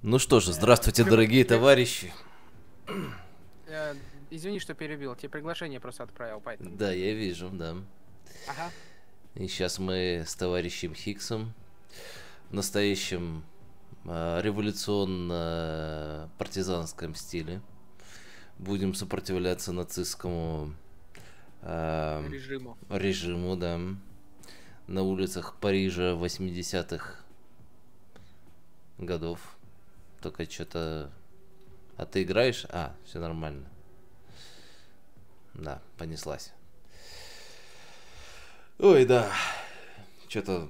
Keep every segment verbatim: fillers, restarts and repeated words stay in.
Ну что же, здравствуйте, дорогие товарищи. Э, Извини, что перебил. Тебе приглашение просто отправил, поэтому. Да, я вижу, да. Ага. И сейчас мы с товарищем Хиксом в настоящем э, революционно-партизанском стиле будем сопротивляться нацистскому э, Режиму. режиму, да, на улицах Парижа восьмидесятых годов. Только что-то... А ты играешь? А, все нормально. Да, понеслась. Ой, да. Что-то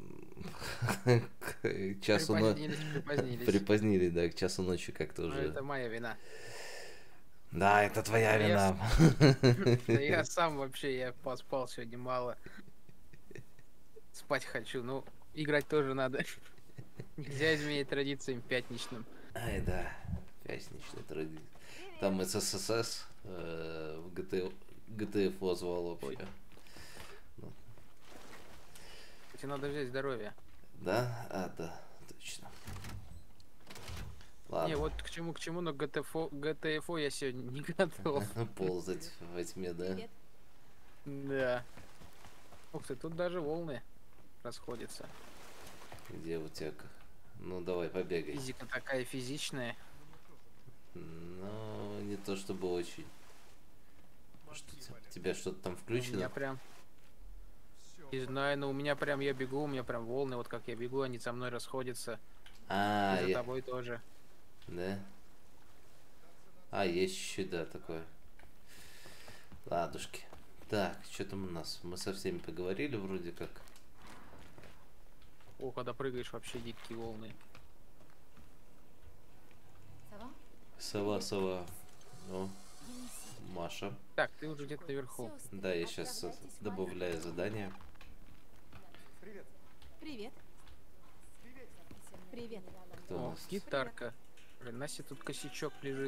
к часу ночи Припозднились, припозднились. припозднили, да, к часу ночи как-то Но уже. это моя вина. Да, это твоя Да я, с- вина. да я сам вообще, я поспал сегодня мало. Спать хочу, ну, играть тоже надо. Нельзя изменять традициям пятничным. Ай, да, пятничный традиция. Там СССР э, в ГТ, ГТФО звал Ой, вообще. Ну, тебе надо взять здоровье. да? А, да, точно. Не, Ладно. вот к чему, к чему, но ГТФО, ГТФО я сегодня не готов. Ползать во тьме, да? Привет. Да. Ух ты, тут даже волны расходятся. Где у тебя? к- Ну, давай, побегай. Физика такая физичная. Ну, не то чтобы очень. Что, у тебя что-то там У включено? меня прям, не знаю, но у меня прям, я бегу, у меня прям волны, вот как я бегу, они со мной расходятся. А, И за я... тобой тоже. Да? А, есть еще, да, такое. Ладушки. Так, что там у нас? Мы со всеми поговорили вроде как. О, когда прыгаешь, вообще дикие волны. Сова? Сова, сова. О, Маша. Так, ты уже где-то наверху. Да, я сейчас добавляю задание. Привет. Привет. Кто у О, нас? гитарка. Блин, Настя, тут косячок лежит.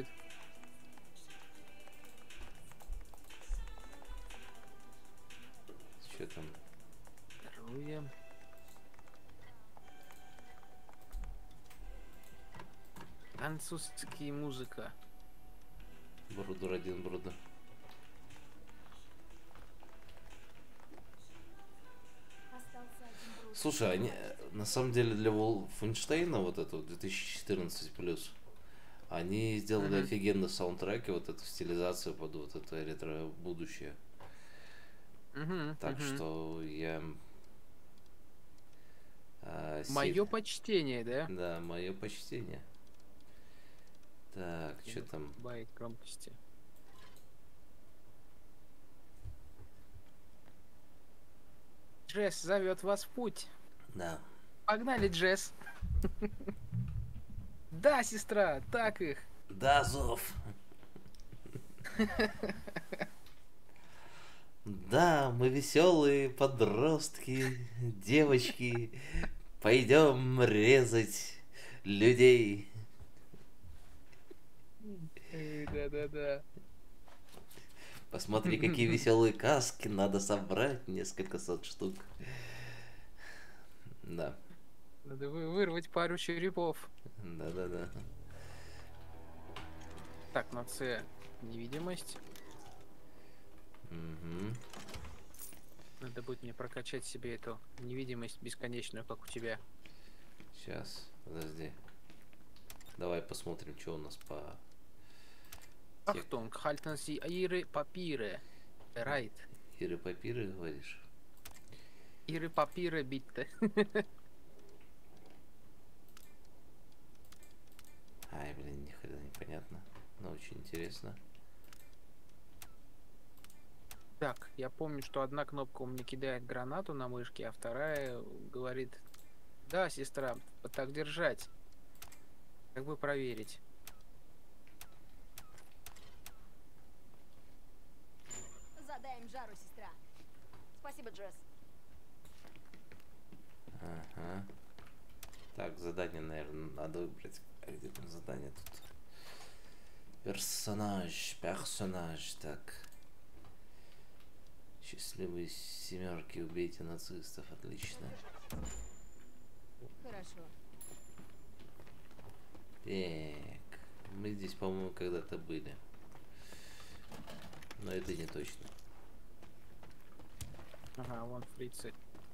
Что там? Здоровье. Французский музыка. Брудер один, брудер. Остался один друг. Слушай, они э, на самом деле для Wolfenstein вот эту две тысячи четырнадцать плюс, они сделали Мгм. офигенно саундтреки, вот эту стилизацию под вот это ретро-будущее. Мгм, Так мгм. что я... а, Мое сильно- почтение, да? Да, мое почтение. Так, что там? Байк громкости. Джесс зовет вас в путь. Да. Погнали, Джесс. Да, сестра, так их. Да, зов. Да, мы веселые подростки, девочки. Пойдем резать людей. Эй, да-да-да. Посмотри, какие веселые каски. Надо собрать несколько сот штук. Да, Надо вы- вырвать пару черепов. да-да-да. Так, на С невидимость. Мгм. Надо будет мне прокачать себе эту невидимость бесконечную, как у тебя. Сейчас, подожди. Давай посмотрим, что у нас по... Тек- Ахтунг, halten Sie Ihre Papiere bereit. Иры папиры, говоришь? Ihre Papiere bitte. Ай, блин, ни хрена непонятно. Но очень интересно. Так, я помню, что одна кнопка у меня кидает гранату на мышке, а вторая говорит: да, сестра, вот так держать. Как бы проверить. Задай им жару, сестра. Спасибо, Джесс. Ага. Так, задание, наверное, надо выбрать. А где там задание тут? Персонаж, персонаж, так. Счастливые семерки, убейте нацистов, отлично. Хорошо. Так, мы здесь, по-моему, когда-то были. Но это не точно. Ага, вон фрицы.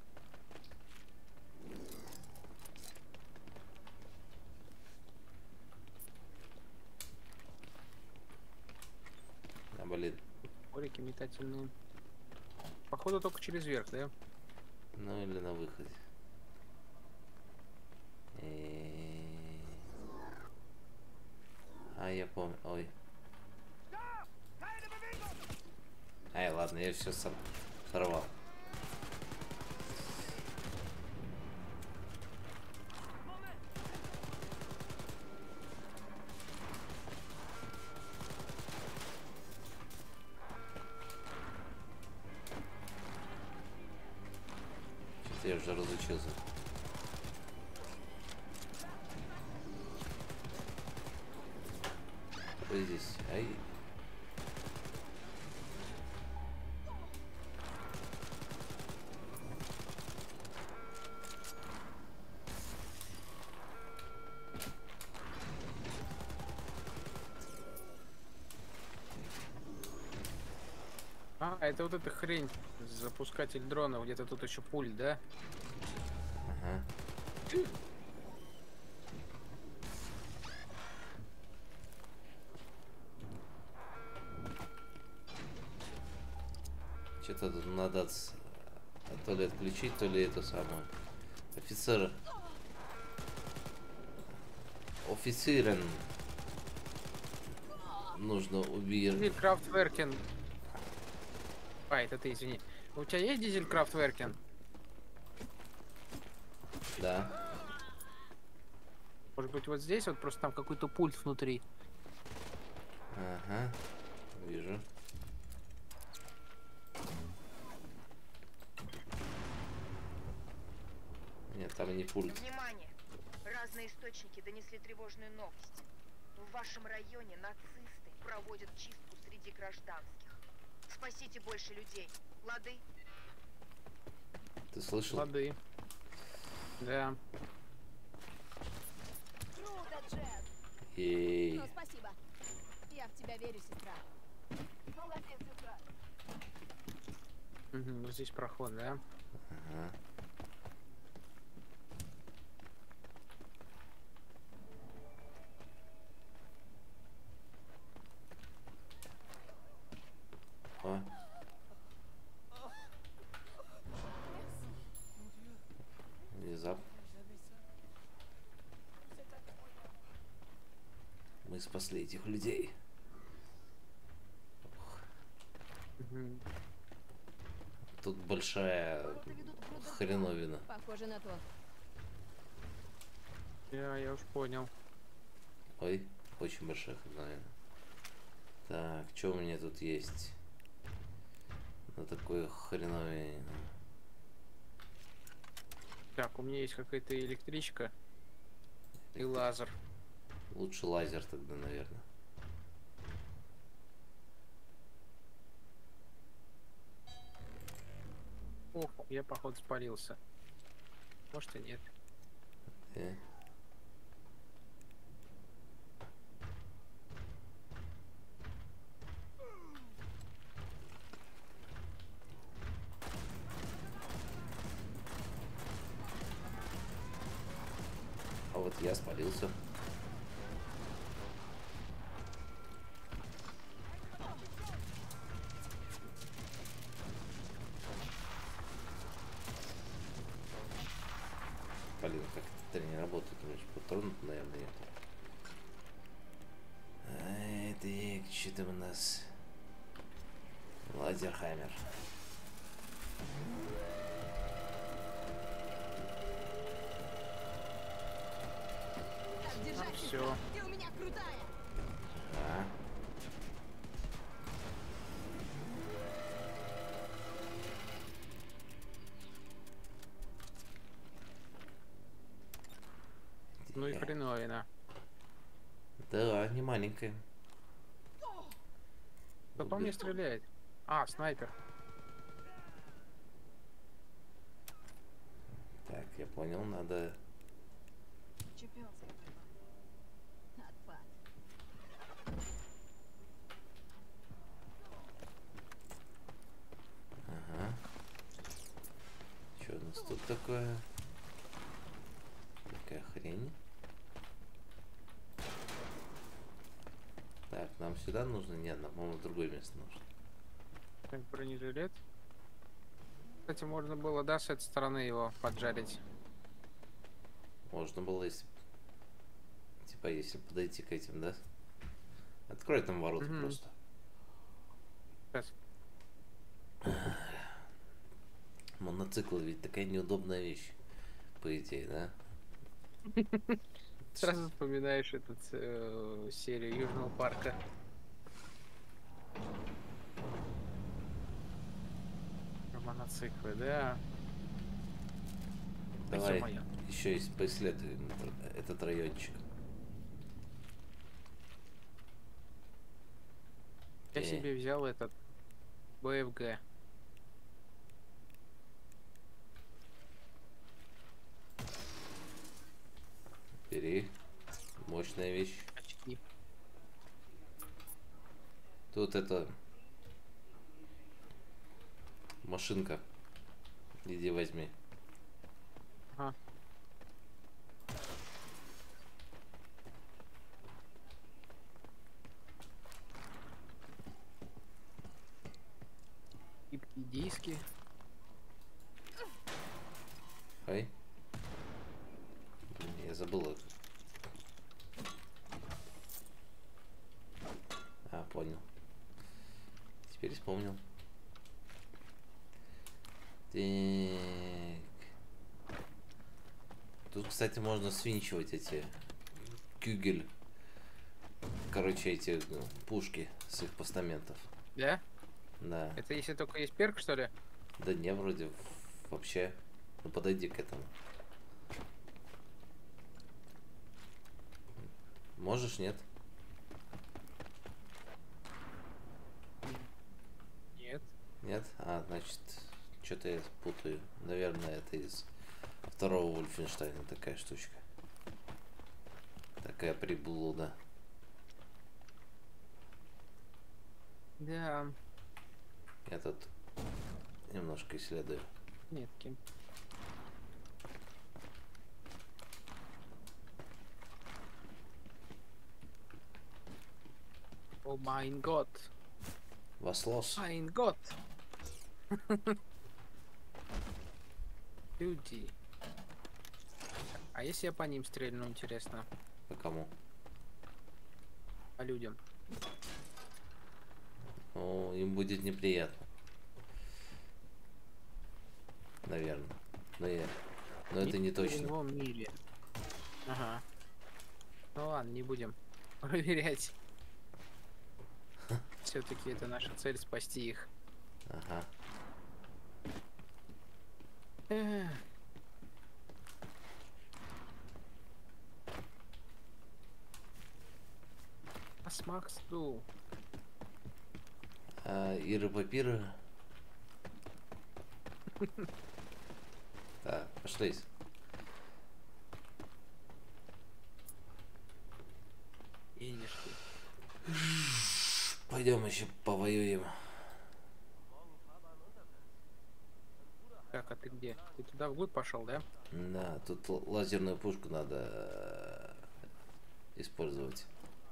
А, блин. Орики метательные. Походу только через верх, да? Ну или на выходе. И... А, я помню. Ой. Ай, ладно, я все сор... сорвал. Что-то я уже разучился. Что здесь? Ай. А, это вот эта хрень. Запускатель дрона. Где-то тут еще пульт, да? Ага. Что-то тут надо от... то ли отключить, то ли это самое. Офицер. Офицерен. Нужно убить. Дизель Крафтверкен. А, это ты, извини. У тебя есть дизель Крафтверкен? Да. Может быть, вот здесь вот просто там какой-то пульт внутри. Ага. Вижу. Нет, там не пульт. Внимание! Разные источники донесли тревожную новость. В вашем районе нацисты проводят чистку среди гражданских. Спасите больше людей. Лады? Ты слышал? Лады. Да. Круто, Джет! Ей. Ну, спасибо. Я в тебя верю, сестра. Молодец, сестра. Угу, вот здесь проход, да? Ага. О. Внезапно. Мы спасли этих людей. Угу. Тут большая Ворота ведут в рудокоп. хреновина. Похоже на то. Я, я уж понял. Ой, очень большая хреновина. Так, что у меня тут есть? На такой хреновине. Так, у меня есть какая-то электричка и лазер. Лучше лазер тогда, наверное. Ох, я походу спалился. Может и нет. Э? А вот я спалился. Блин, как это не работает, у меня же патронов, наверное, нет. Ай, так, что там у нас? Лазерхаммер. Так держать, А, сестра. всё. Ты у меня крутая. А? Ну и Э, хреновина. Да, не маленькая. Кто по мне стреляет? А, снайпер. Так, я понял, надо... Чемпионская борьба. такое? Такая хрень. Так, нам сюда нужно? Нет, нам, по-моему, в другое место нужно. Так, бронежилет. Кстати, можно было, да, с этой стороны его поджарить. Можно было, если... Типа, если подойти к этим, да? Открой там ворота Мгм. просто. Сейчас. Моноцикл ведь такая неудобная вещь, по идее, да? Сразу вспоминаешь эту э, серию Южного парка. Про моноциклы, да. Давай, Ё-моё. еще есть поисследуем этот райончик. Я Э. себе взял этот БФГ. Бери. Мощная вещь. Очки. Тут это... Машинка. Иди возьми. Ага. И диски. Ай. Я забыл их. А, понял. Теперь вспомнил. Так. Тут, кстати, можно свинчивать эти кюгель. Короче, эти ну, пушки с их постаментов. Да? Да. Это если только есть перк, что ли? Да не, вроде вообще. Ну подойди к этому. Можешь, нет? Нет. Нет? А, значит, что-то я путаю. Наверное, это из второго Вольфенштейна такая штучка. Такая приблуда. Да. Я тут немножко исследую. Нет, кем. О майн год. Was los? Майн год. Люди. А если я по ним стрельну, интересно? По кому? По людям. Ну, им будет неприятно. Наверное. Но я... Но это не В точно. новом мире. Ага. Ну ладно, не будем проверять. Все-таки это наша цель спасти их. Ага. Эх. А смакс ду. А Ира Папира. Так, пошли. Едешь ты. Пойдем еще повоюем. Так, а ты где? Ты туда вглубь пошел, да? Да, тут л- лазерную пушку надо э, использовать.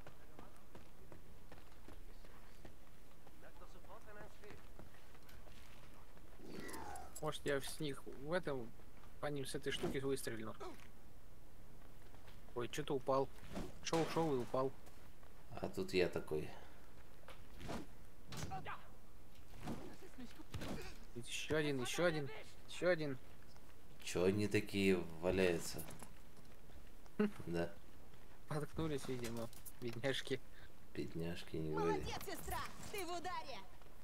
Может, я с них в этом по ним с этой штуки выстрелю. Ой, что-то упал. Шел, шел и упал. А тут я такой. Еще один, еще один, еще один. Че они такие валяются? Да, Поткнулись, видимо, бедняжки. бедняжки, не говори. Молодец, сестра! Ты в ударе!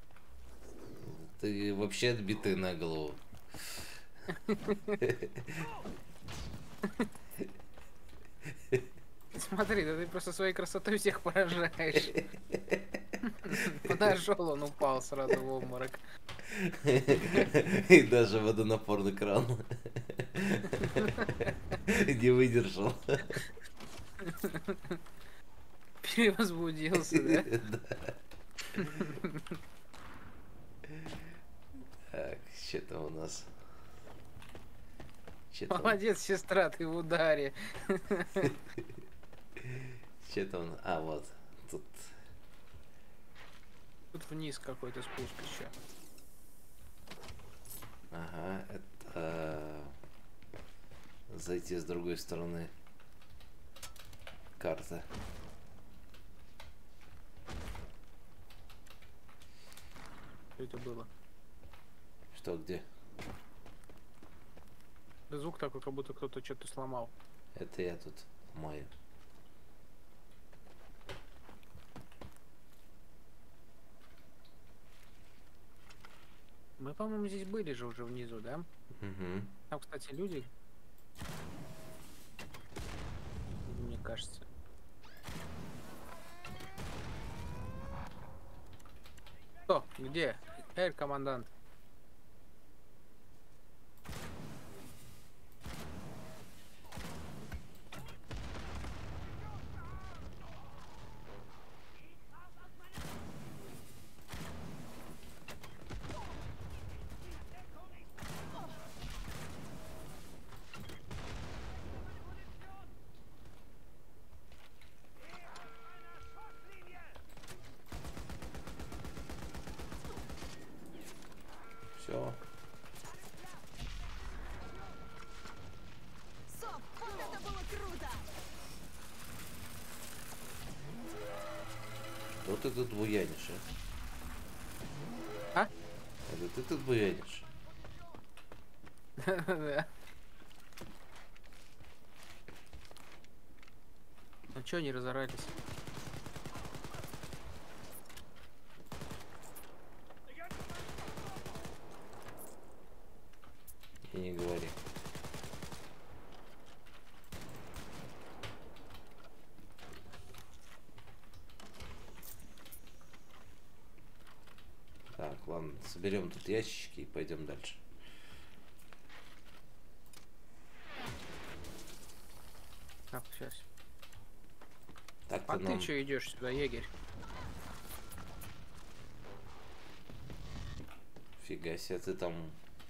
Ты вообще отбитый на голову. Смотри, да ты просто своей красотой всех поражаешь. Подошел, он упал сразу в обморок. И даже водонапорный кран не выдержал. Перевозбудился, да? Да. Так, что там у нас? Че там? Молодец, сестра, ты в ударе. Че там? А, вот. Тут. Тут вниз какой-то спуск еще. Ага, это зайти с другой стороны карты. Что это было? Что, где? Да звук такой, как будто кто-то что-то сломал. Это я тут мою. Мы, по-моему, здесь были же уже внизу, да? Угу. Там, кстати, люди. Мне кажется. Кто? Где? Эй, командант. Все. Соп, вот это было круто! Вот ты тут буянишь, а? А? Это ты тут буянишь. Да. Ну чё они разорались? И не говори. Так, ладно, соберем тут ящички и пойдем дальше. Так, сейчас. Так-то А нам... ты чё идешь сюда, егерь? Фига себе, ты там...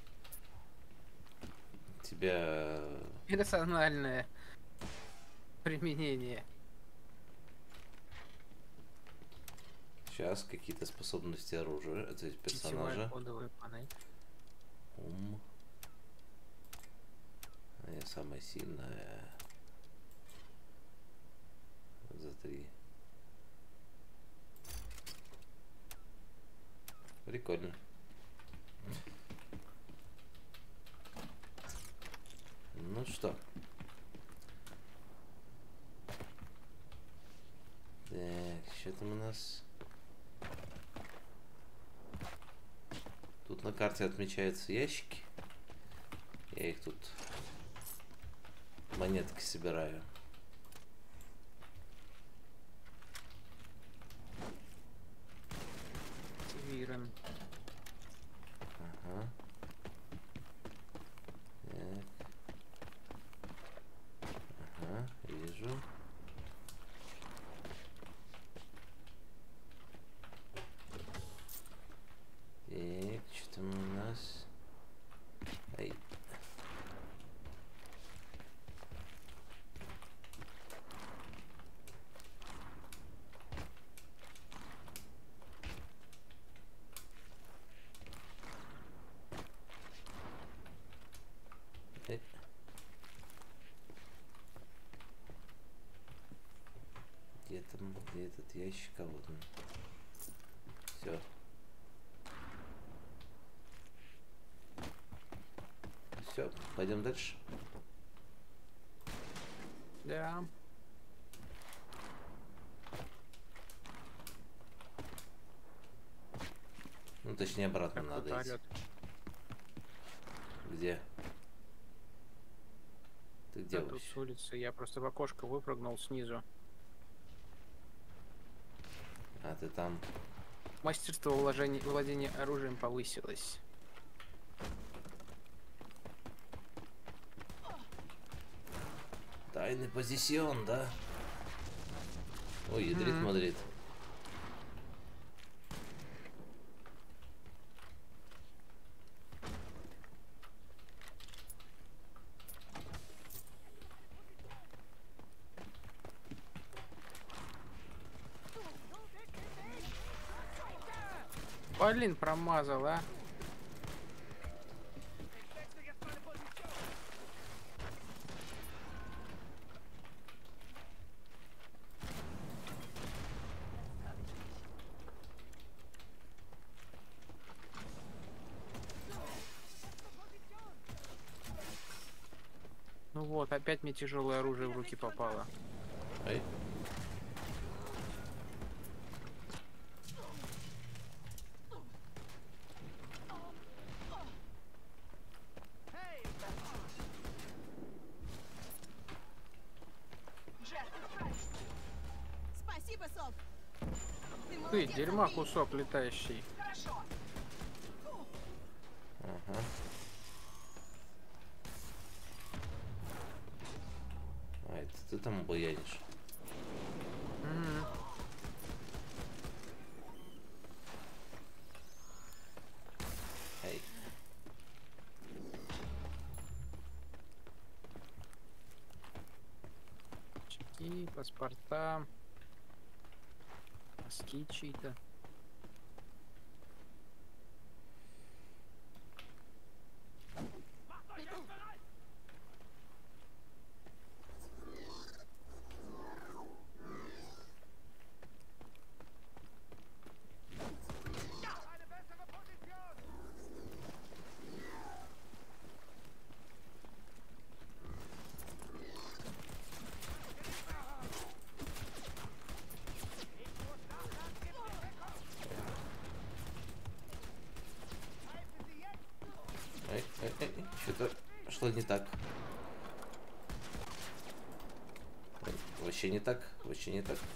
Тебя... Иррациональное применение. Сейчас какие-то способности оружия, то есть Сетевая персонажа. кодовая панель. Ум. А я самая сильная. За три. Прикольно. Ну что? Так, что там у нас? Тут на карте отмечаются ящики. Я их тут монетки собираю. Вирен. Ага. Так. Ага, вижу. Так, что там у нас? Ай. Ай. Где там, где этот ящик? А вот он. Все. Все, пойдем дальше. Да. Ну, точнее, обратно Как надо идти. вертолет. Где? Ты где Да, тут вообще? с улицы. Я просто в окошко выпрыгнул снизу. А, ты там. Мастерство вложения, владения оружием повысилось. Тайный позицион, да? Ой, ядрит Мгм. Мадрид. трамполин промазал, а? Ну вот, опять мне тяжелое оружие в руки попало. Ай. Спасибо, Сок. Ты Ты, молодец, дерьма Андрей. кусок летающий. Хорошо. Ага. А, это ты там буянишь. М. Ай. Чеки, паспорта. Носки чьи-то. Ай, ай, ай. Что-то шло не так. Ой, вообще не так, вообще не так.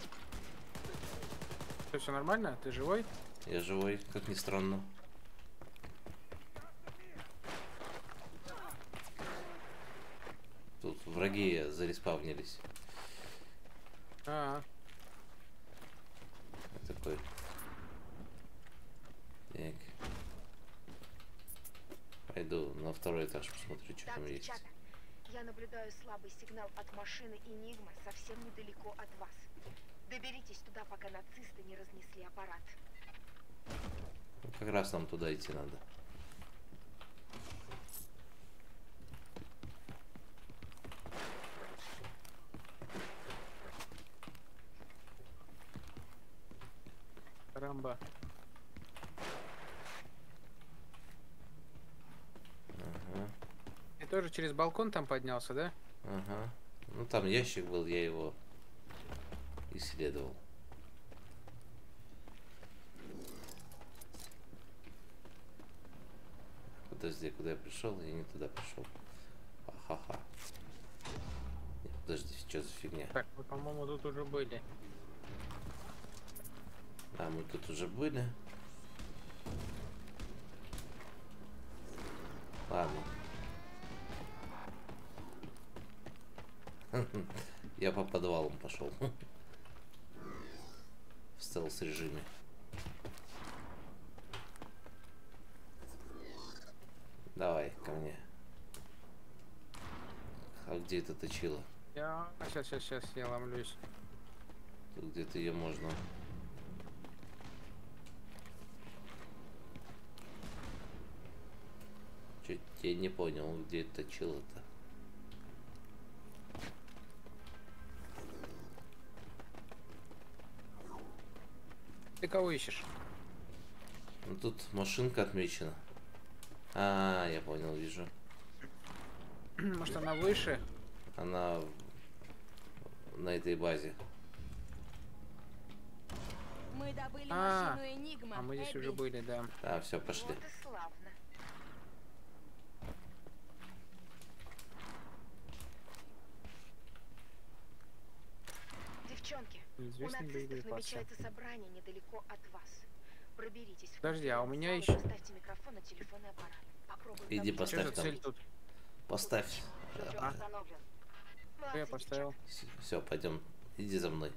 Все нормально? Ты живой? Я живой, как ни странно. Тут враги зареспавнились. А, Я такой. Так. Пойду на второй этаж посмотрю, что Так, там есть. девчата, я наблюдаю слабый сигнал от машины Энигма совсем недалеко от вас. Доберитесь туда, пока нацисты не разнесли аппарат. Ну, как раз нам туда идти надо. карамба. Ага. Ты тоже через балкон там поднялся, да? Ага. Ну там ящик был, я его исследовал. Подожди, куда я пришел? Я не туда пришел. Ха-ха-ха. Нет, подожди, что за фигня? Так, мы, по-моему, тут уже были. А, мы тут уже были. Ладно. Я по подвалам пошел. В стелс режиме. Давай ко мне. А где это точила? Я... Сейчас, сейчас, сейчас, я ломлюсь. Тут где-то ее можно. Чуть я не понял, где это точила-то. Ты кого ищешь? Ну тут машинка отмечена. А, я понял, вижу. Может, она выше? Она на этой базе. Мы добыли А, машину Энигма. А мы здесь Эбби. уже были, да. А, все, пошли. Вот и славно. Девчонки, у Неизвестный нацистов боевой пассаж. намечается собрание недалеко от вас. Проберитесь в Подожди, а у конференц-зал меня и еще- поставьте микрофон на телефонный аппарат. Попробуем Иди там поставь Что за там. цель тут? Поставь. Прибор А. установлен. Что я Молодцы, поставил? Все, пойдем. Иди за мной.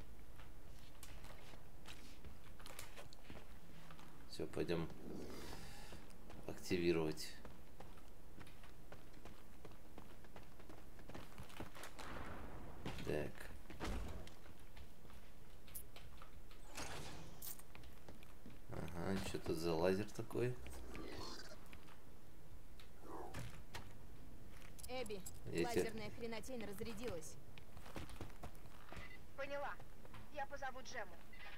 Все, пойдем активировать. Так. Ага, Что тут за лазер такой? Эбби, Я те- лазерная хренотень разрядилась. Поняла. Я позову Джему.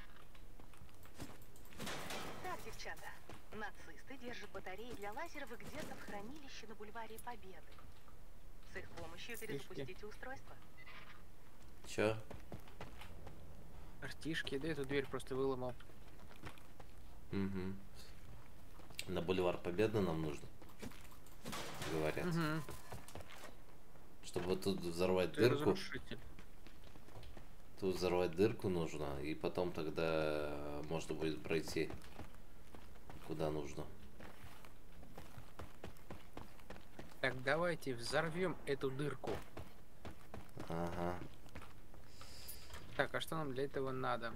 Так, девчата, нацисты держат батареи для лазеров где-то в хранилище на бульваре Победы. С их помощью перезапустите устройство. Чё? Артишки, да эту дверь просто выломал. Угу. На бульвар Победы нам нужно. Говорят. Угу. Чтобы вот тут взорвать Ты дырку. разрушитель. Тут взорвать дырку нужно. И потом тогда можно будет пройти куда нужно. Так, давайте взорвем эту дырку. Ага. Так, а что нам для этого надо?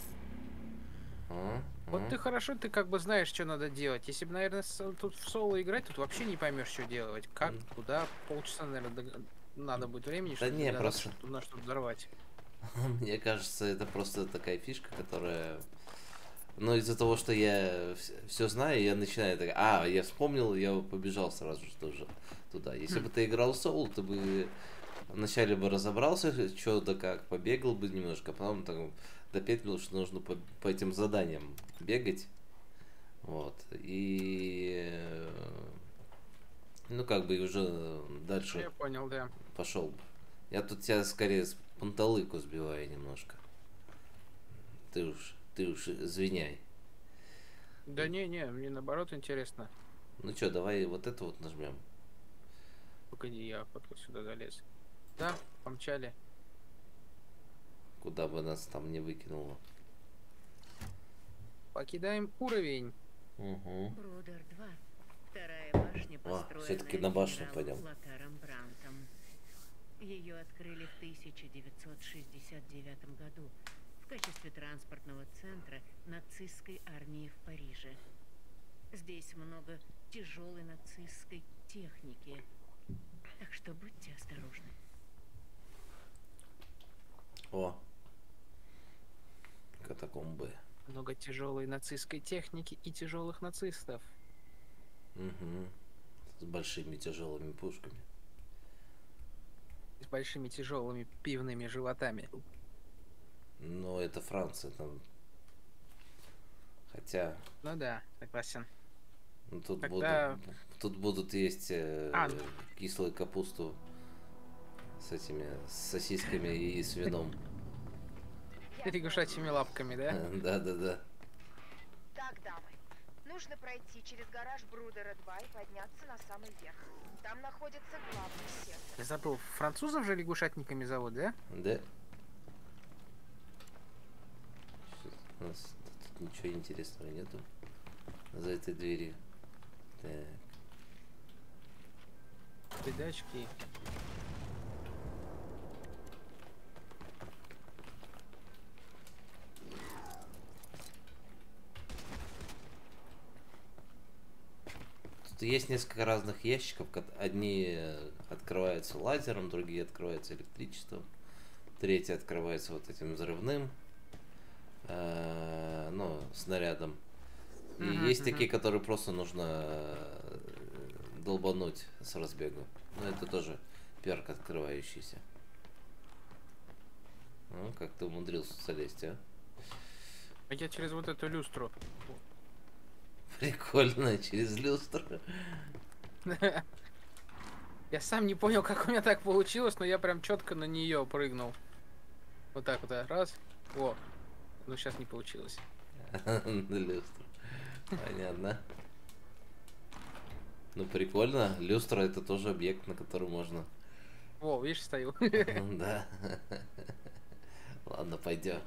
А? Вот А? ты хорошо, ты как бы знаешь, что надо делать. Если бы, наверное, с- тут в соло играть, тут вообще не поймешь, что делать. Как, М. куда, полчаса, наверное, дог- надо будет времени, Да чтобы не, догадаться, просто- что тут надо что-то взорвать. Мне кажется, это просто такая фишка, которая... Но из-за того, что я все знаю, я начинаю так, а, я вспомнил, я побежал сразу же тоже туда. Если бы ты играл в Soul, ты бы вначале бы разобрался, что да как, побегал бы немножко, а потом там допетлил, что нужно по, по этим заданиям бегать. Вот. И... э, Ну, как бы уже дальше Я понял, да. пошел бы. Я тут тебя скорее с панталыку сбиваю немножко. Ты уж, ты уж извиняй. Да не-не, мне наоборот интересно. Ну что, давай вот это вот нажмем. Погоди, я вот сюда залез. Да, помчали. Куда бы нас там не выкинуло. Покидаем уровень. Угу. Брудер два. Вторая башня, О, построенная всё-таки на башню генералом пойдем. Лотаром Брантом. Ее открыли в тысяча девятьсот шестьдесят девятом году в качестве транспортного центра нацистской армии в Париже. Здесь много тяжелой нацистской техники, так что будьте осторожны. О. Катакомбы. Много тяжелой нацистской техники и тяжелых нацистов. Угу. С большими тяжелыми пушками. С большими тяжелыми пивными животами. Но это Франция там. Хотя, Ну да, согласен. ну, тут, Тогда- будут, тут будут есть э, А. кислую капусту с этими с сосисками и с вином. Лягушачьими лапками, да? Да, да, да. Так, дамы, нужно пройти через гараж Брудера два и подняться на самый верх. Там находится главный сектор. Я забыл, французов же лягушатниками зовут, да? Да. Щас, у нас тут ничего интересного нету за этой дверью. Так. Передачки. Тут есть несколько разных ящиков. ко- Одни э, открываются лазером, другие открываются электричеством, третий открывается вот этим взрывным, э, ну, снарядом. И Мгм, есть мгм. такие, которые просто нужно э, долбануть с разбегу. Ну, это тоже перк открывающийся. Ну, как ты умудрился залезть, а? А я через вот эту люстру. Прикольно, через люстру. Я сам не понял, как у меня так получилось, но я прям четко на нее прыгнул. Вот так вот, да, раз. О, ну сейчас не получилось. На люстру. Понятно. Ну, прикольно. Люстра — это тоже объект, на который можно... О, видишь, стою. Ну, да. Ладно, пойдем.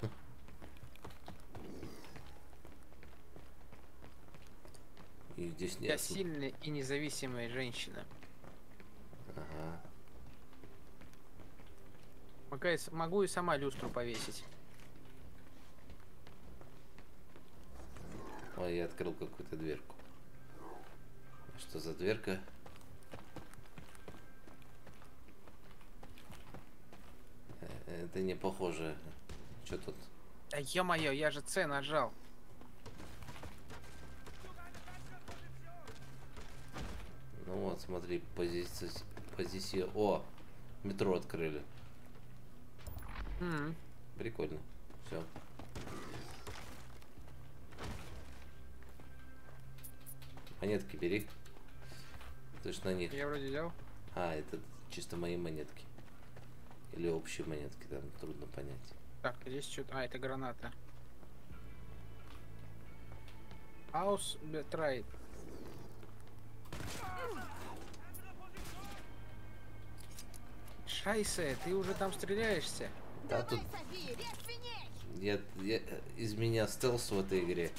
И здесь Я нет. сильная и независимая женщина. Ага. Могу и с- Могу и сама люстру повесить. Ой, я открыл какую-то дверку. А что за дверка? Э, Это не похоже. Что тут? Да ё-моё, я же С нажал. Ну вот, смотри, позиция, позиция. О, метро открыли. М, Прикольно. Все. Монетки бери. Ты ж на них. Я вроде взял. А, это чисто мои монетки. Или общие монетки, там трудно понять. Так, здесь что-то... А, это граната. Хаус Бетрайт. Шайсе, ты уже там стреляешься? Да, тут София, режь свиней! я, я- из меня стелс в этой игре.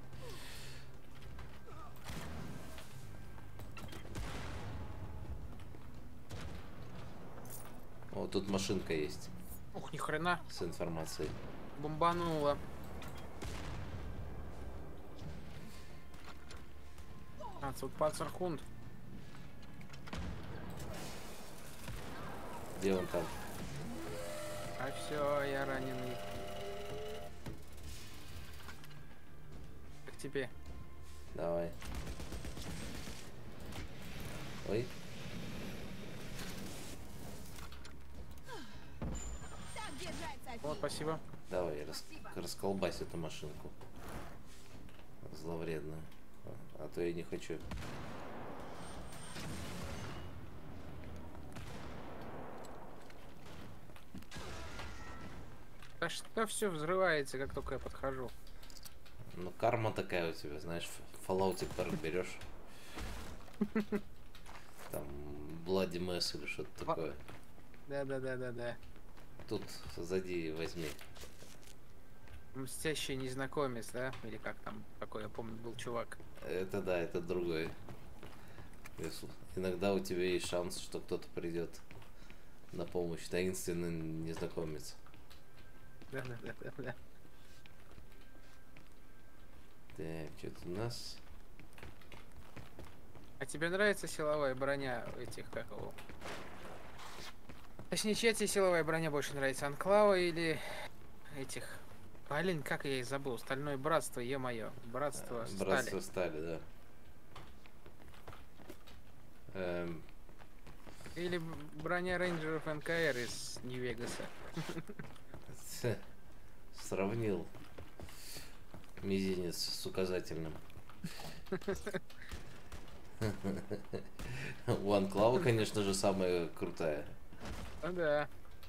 О, тут машинка есть Ух, ни хрена. с информацией. Бомбануло. А, тут пацархунд. Где он там? А все, я раненый. К тебе. Давай. Ой, Так держать, София! Вот, спасибо. давай, рас, расколбась эту машинку. Зловредную. А, а то я не хочу. Да что все взрывается, как только я подхожу. Ну, карма такая у тебя, знаешь, в Fallout порой берешь. Там Bloody Mess или что-то Ва- такое. Да-да-да-да-да. Тут сзади возьми. Мстящий незнакомец, да? Или как там, какой я помню, был чувак. Это да, это другой. Если- Иногда у тебя есть шанс, что кто-то придет на помощь. Таинственный незнакомец. Да-да-да-да. Так, что-то у нас. А тебе нравится силовая броня этих, как его? Точнее, чья тебе силовая броня больше нравится? Анклава или этих? Блин, как я их забыл? Стальное братство, е-мое. Братство стали. Братство стали, да. Эм, Или б- броня рейнджеров эн ка эр из Нью-Вегаса. ц- сравнил мизинец с указательным. У Анклава, конечно же, самая крутая. Ну да.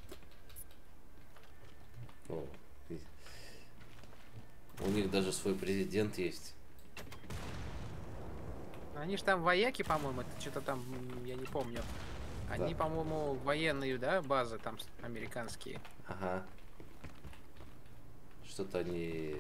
Ну, и- у них даже свой президент есть. Они же там вояки, по-моему, это что-то там, м, я не помню. Они, Да. по-моему, военные, да, базы там с- американские. Ага. Что-то они...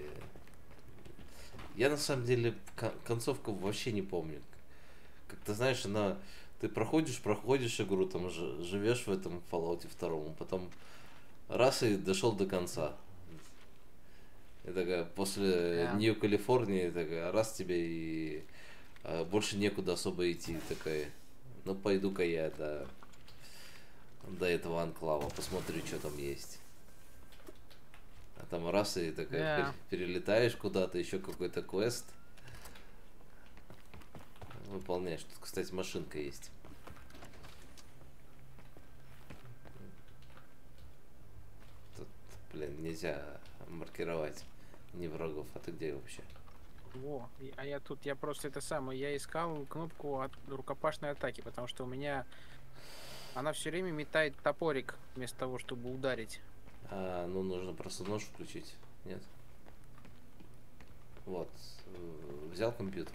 Я на самом деле кон- концовку вообще не помню. Как ты знаешь, она... Ты проходишь, проходишь игру, там ж- живешь в этом Fallout втором, потом раз и дошел до конца. И такая, после Да. Нью-Калифорнии, такая, раз тебе и а, больше некуда особо идти. Такая, ну пойду-ка я до, до этого анклава, посмотрю, что там есть. А там раз и такая, Да. пер- перелетаешь куда-то, еще какой-то квест. Выполняешь. Тут, кстати, машинка есть. Тут, блин, нельзя маркировать не врагов. А ты где вообще? Во, и- а я тут, я просто это самое, я искал кнопку от рукопашной атаки, потому что у меня она все время метает топорик вместо того, чтобы ударить. А, ну нужно просто нож включить. Нет? Вот. э, Взял компьютер.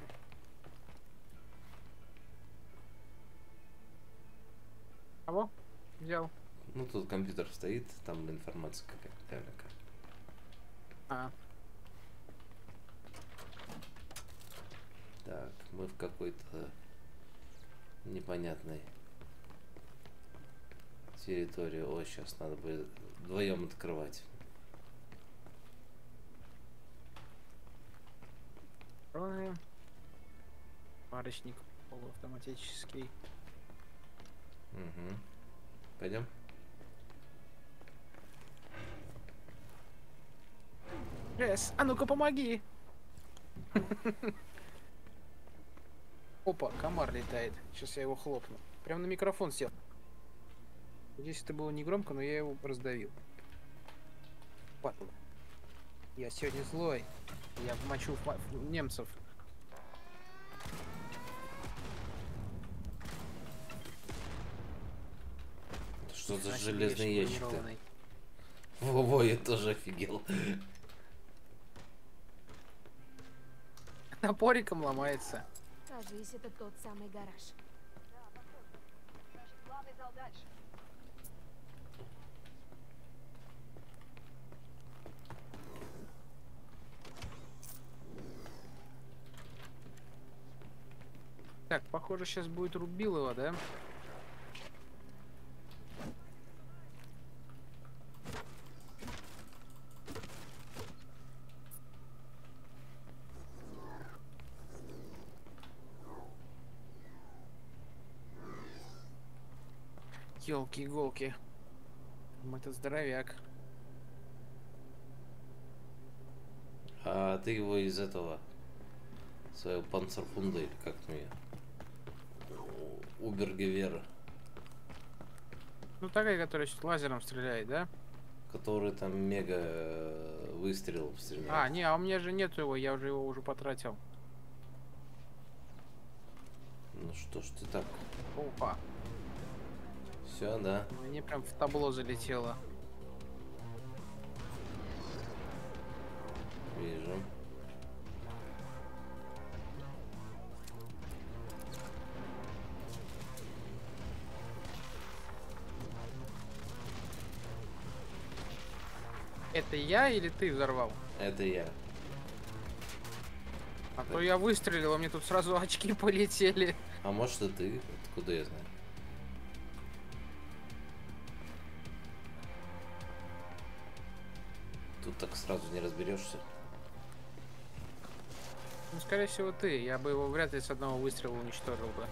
Кого? Взял. Ну тут компьютер стоит, там информация какая-то. наверняка. А, Так, мы в какой-то непонятной территории. О, сейчас надо будет вдвоем открывать. откроем. Парочник полуавтоматический. Угу. Пойдем? Рес, а ну-ка помоги! Опа, комар летает. Сейчас я его хлопну. Прям на микрофон сел. Здесь это было не громко, но я его раздавил. Падла. Я сегодня злой. Я вмочу фа- немцев. Что за Значит, железный ящик ящик-то? бронированный. Во-во, я тоже офигел. Топориком ломается. Кажись, это тот самый гараж. Значит, главный зал дальше. Так, похоже, сейчас будет Рубилова, да? Ёлки-иголки. Это здоровяк. А ты его из этого своего панцерфунда или как там ее? Убергевера, Ну такая, которая сейчас лазером стреляет, да? который там мега э, выстрел стреляет. А, не, а у меня же нету его, я уже его уже потратил. Ну что ж ты так? Опа. Все, да. Мне прям в табло залетело. Вижу. Это я или ты взорвал? Это я. А то я выстрелил, а мне тут сразу очки полетели. А может и ты? Откуда я знаю? Тут так сразу не разберешься. Ну, скорее всего, ты. Я бы его вряд ли с одного выстрела уничтожил бы.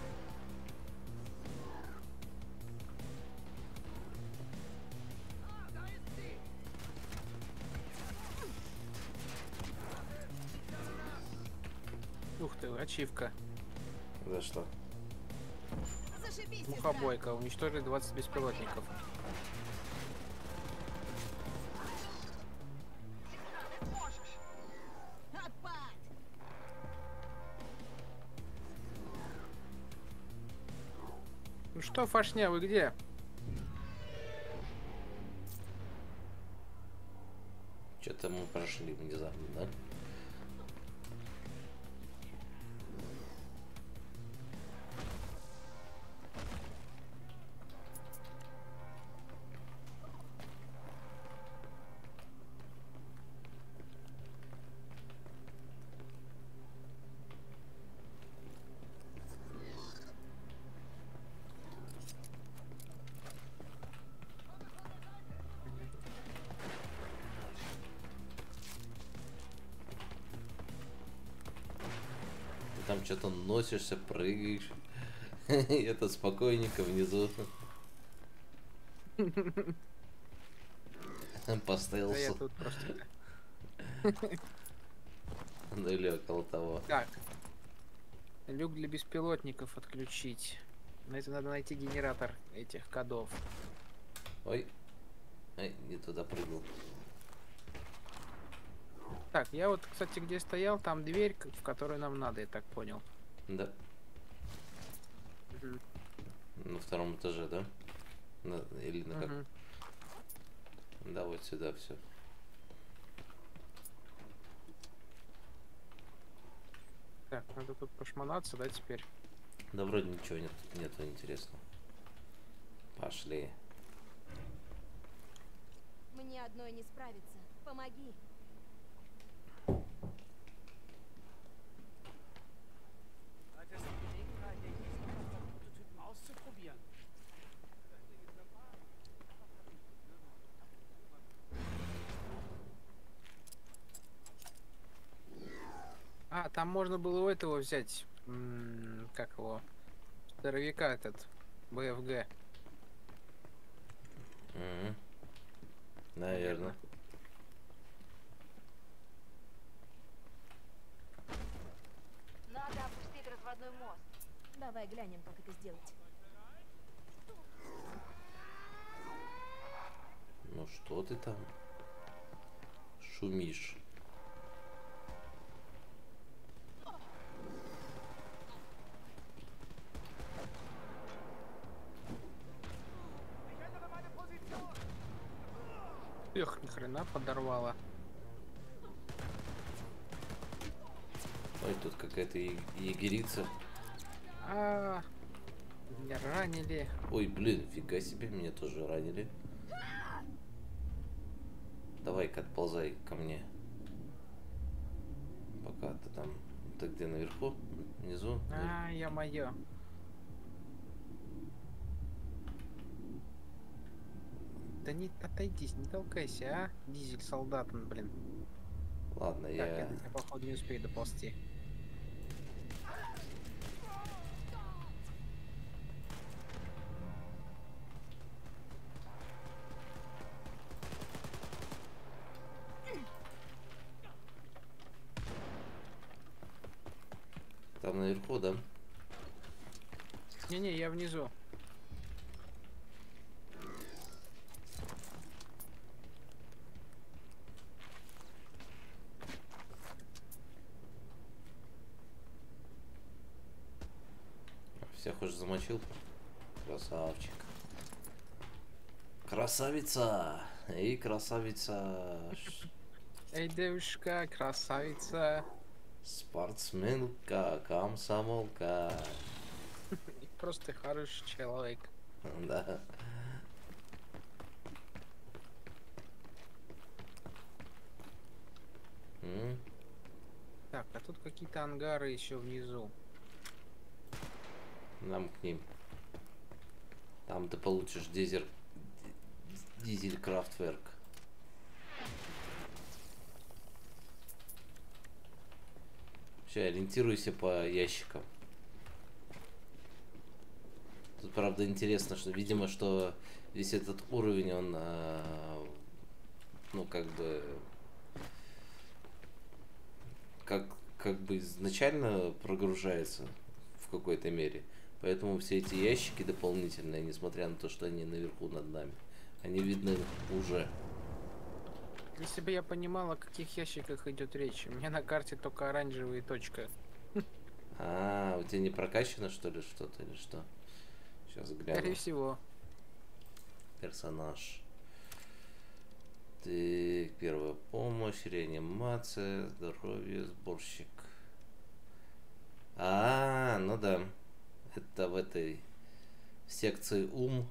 Ух ты, ачивка. За что? Зашибись, сестра. Мухобойка. Уничтожили двадцать беспилотников. Отпад! Ну что, Фашня, вы где? Что-то мы прошли внезапно, да? Ты там что-то носишься, прыгаешь. И это спокойненько внизу. По Да я стелсу. тут просто... Ну или около того. Так. Люк для беспилотников отключить. На это надо найти генератор этих кодов. Ой. Ай, не туда прыгнул. Так, я вот, кстати, где стоял, там дверь, к- в которую нам надо, я так понял. Да. Мгм. На втором этаже, да? На- или на как? Мгм. Да, вот сюда все. Так, надо тут пошмонаться, да, теперь? Да вроде ничего нет, нету интересного. Пошли. Мне одной не справиться. Помоги. Das ist die Gelegenheit, den nächsten Prototypen auszuprobieren. А, там можно было у этого взять. М, Как его? Здоровяка этот. БФГ. Мгм. Наверное. Надо опустить разводной мост. Давай глянем, как это сделать. Ну что ты там шумишь? Ich ändere meine Position. Эх, ни хрена подорвало. Ой, тут какая-то е- егерица. А, меня ранили. Ой, блин, фига себе, меня тоже ранили. Давай-ка отползай ко мне. Пока ты там... Ты где, наверху? Внизу? А, я моё. Да не отойдись, не толкайся, а? Дизель солдатан, блин. Ладно, Так, я... я до тебя, походу, не успею доползти. Там наверху, да? Не-не, я внизу. Всех уже замочил? Красавчик. Красавица! И красавица! Ш- Эй, девушка, красавица. Спортсменка, комсомолка. Просто хороший человек. Да. М? Так, а тут какие-то ангары еще внизу. Нам к ним. Там ты получишь дизель, дизель Крафтверк. Все, ориентируйся по ящикам. Тут, правда, интересно, что, видимо, что весь этот уровень, он, а, ну, как бы, как, как бы изначально прогружается в какой-то мере. Поэтому все эти ящики дополнительные, несмотря на то, что они наверху над нами, они видны уже. Если бы я понимал, о каких ящиках идет речь. У меня на карте только оранжевая точка. А, у тебя не прокачано, что ли, что-то или что? Сейчас гляну. Скорее всего. Персонаж. Так, первая помощь, реанимация, здоровье, сборщик. А, ну да. Это в этой секции ум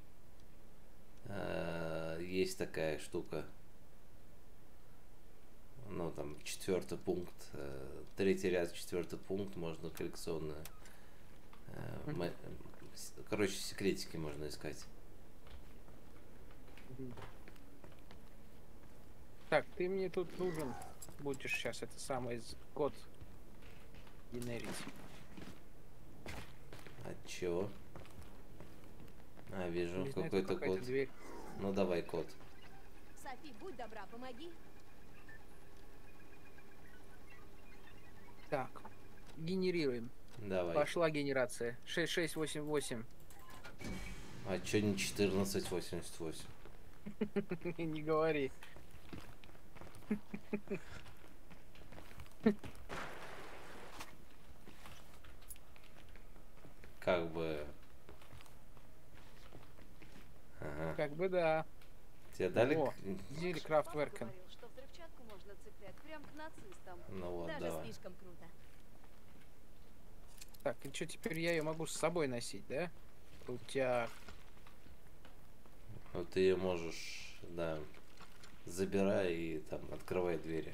э, есть такая штука. Ну, там, четвертый пункт, э, третий ряд, четвертый пункт, можно коллекционные. Э, Мгм. ма- с- короче, секретики можно искать. Так, ты мне тут нужен. Будешь сейчас это самое з- код генерить. От чего? А, вижу Не знаю, тут какой-то какая-то код. дверь. Ну, давай код. Софи, будь добра, помоги. Так, генерируем. Давай. Пошла генерация. шесть шесть восемь восемь. А чё не четырнадцать восемьдесят восемь? Не говори. Как бы... Ага. Как бы да. Тебе дали... О, к- Зиль Папа Крафтверкен. говорил, что взрывчатку можно цеплять прям к нацистам. Ну вот, Даже давай. слишком круто. Так, и что, теперь я ее могу с собой носить, да? Крутяк. Вот ты ее можешь, да, забирай и там открывай двери.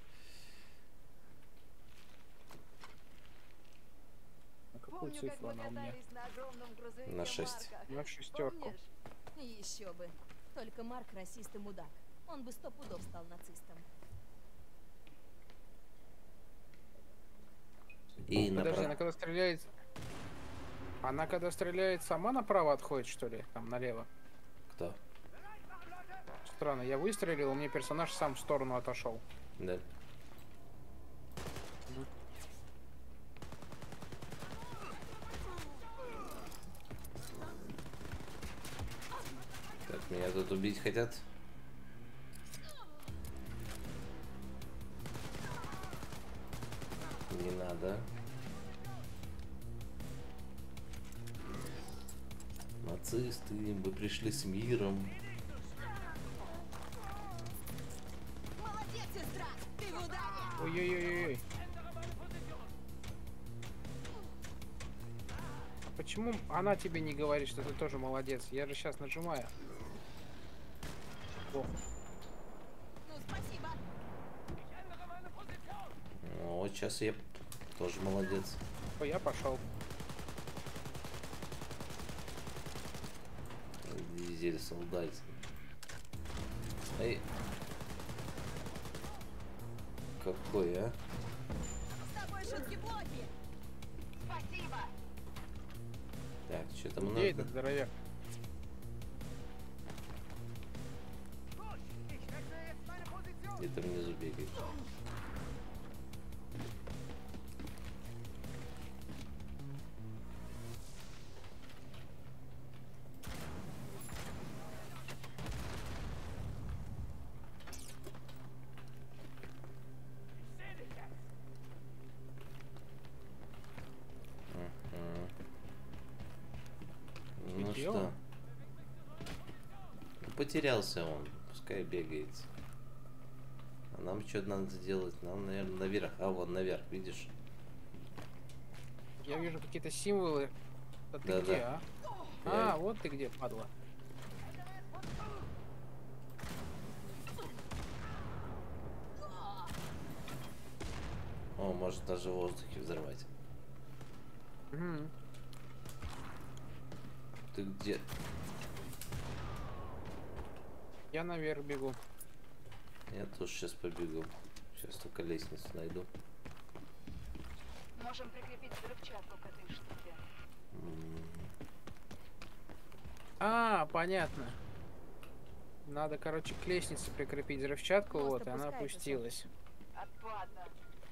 На какую Помню, как цифру мы она у меня? катались на огромном грузовике На шесть. Марка. На шестерку. Помнишь? Еще бы. Только Марк расист и мудак. Он бы сто пудов стал нацистом. И Подожди, направо. она когда стреляет... Она когда стреляет, сама направо отходит, что ли? Там, налево. Кто? Странно, я выстрелил, у меня персонаж сам в сторону отошел. Да. Меня тут убить хотят? Не надо. Нацисты, вы пришли с миром. Молодец, сестра! Ты в ударе! Ой-ой-ой-ой. А почему она тебе не говорит, что ты тоже молодец? Я же сейчас нажимаю. О, Ну, спасибо! Ну, вот сейчас я тоже молодец. ой, я пошел. Дизель солдат. Эй. Какой, а? С тобой шутки плохи! Спасибо! Так, что там Где надо? этот здоровяк? Gut, ich wechsle jetzt meine Position. Где-то внизу бегает. Ich sehe dich jetzt. Мгм. Ну Где что? он? Ну, потерялся он. Пускай бегает. А нам что надо сделать? Нам, наверное, наверх. А, вон наверх, видишь? Я вижу какие-то символы. А ты Да-да. где, а? Я- А, вот ты где, падла. О, может даже в воздухе взорвать. Мгм. Ты где? Я наверх бегу. Я тоже сейчас побегу. Сейчас только лестницу найду. Можем прикрепить взрывчатку к этой штуке. М, А, понятно. Надо, короче, к лестнице прикрепить взрывчатку, Просто вот, и она пускай это опустилась. Отпадно.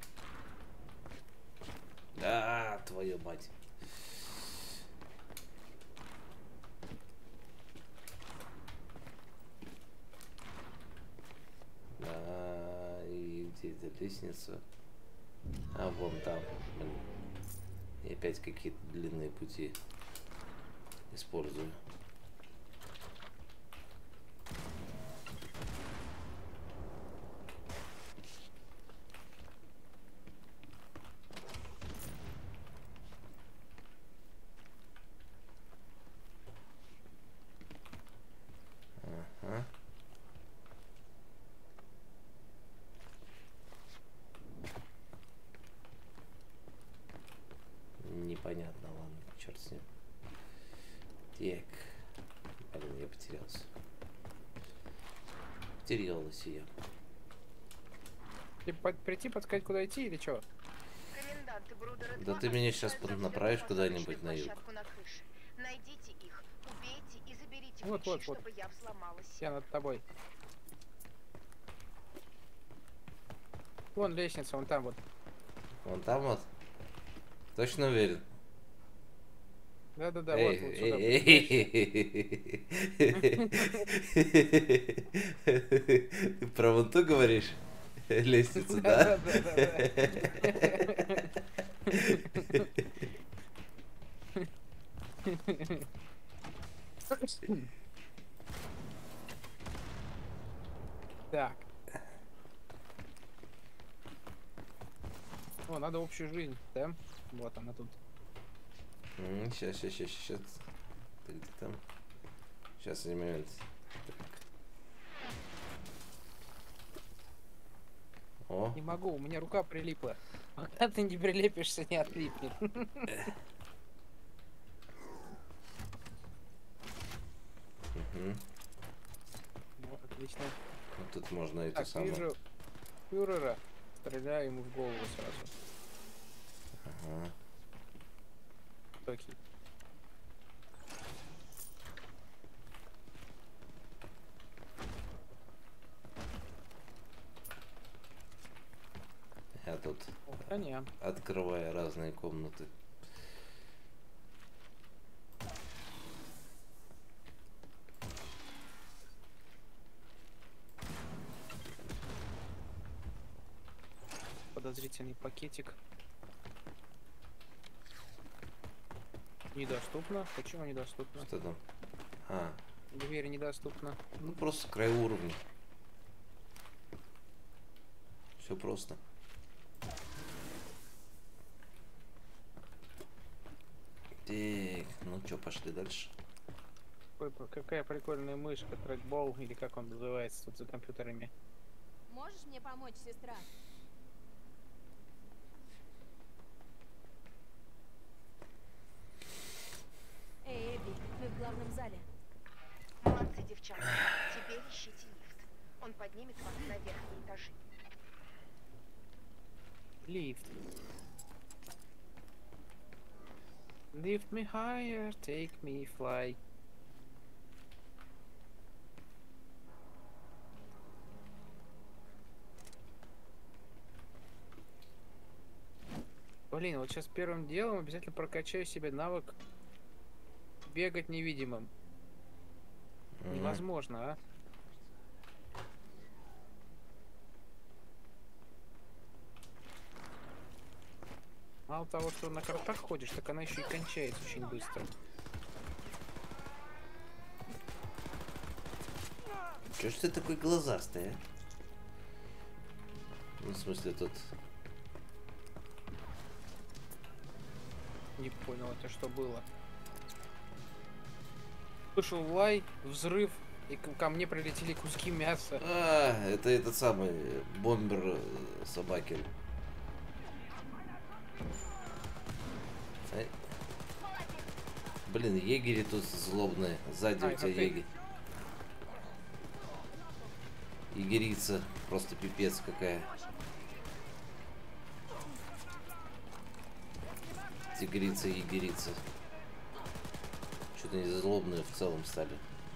А, твою мать. А, и где эта лестница? А, вон там. Блин. И опять какие-то длинные пути использую. Ага. Непонятно, ладно, черт с ним. Так. Блин, я потерялся. Потерялась я. Ты под- прийти, подсказать, куда идти или что? Коменданты Брудера Да два ты меня щас отправляются направишь на куда-нибудь на юг. площадку на крыше. Найдите их, убейте и заберите Вот, ключи, вот, вот. чтобы я взломалась. Я над тобой. Вон лестница, вон там вот. Вон там вот. Точно уверен? Да-да-да, вот, Эй, вот сюда. эй, эй. Ты про вон ту говоришь? Лестницу, да? Да-да-да-да. Так. О, надо общую жизнь, да? Вот она тут. Сейчас, сейчас, сейчас, сейчас. Ты где там? Сейчас, один момент. Так. О, Не могу, у меня рука прилипла. Пока ты не прилепишься, не отлипнет. мгм. Вот, отлично. Вот тут можно это Так, самое. вижу фюрера. Стреляю ему в голову сразу. Ага. Окей. Я тут Коня. открываю разные комнаты. подозрительный пакетик. Недоступно. Почему недоступно? Что там? А, Дверь недоступна. ну просто край уровня. Все просто. Так, ну что, пошли дальше. Ой, какая прикольная мышка, трекбол, или как он называется тут за компьютерами. Можешь мне помочь, сестра? Эй, Эбби, мы в главном зале. Молодцы, девчонки. Теперь ищите лифт. Он поднимет вас на верхние этажи. Лифт. Lift me higher, take me fly. Блин, вот сейчас первым делом обязательно прокачаю себе навык бегать невидимым. Мгм. Невозможно, а? Мало того, что на картах ходишь, так она еще и кончается очень быстро. Чё ж ты такой глазастый, а? Ну, в смысле, тут... Не понял, это что было? Слышал лай, взрыв, и к- ко мне прилетели куски мяса. А, это этот самый бомбер э, собаки. Ай. Блин, егери тут злобные. Сзади А, у это тебя ты. егерь. Егерица. Просто пипец какая. Тигрица, егерица. Что-то они злобные в целом стали.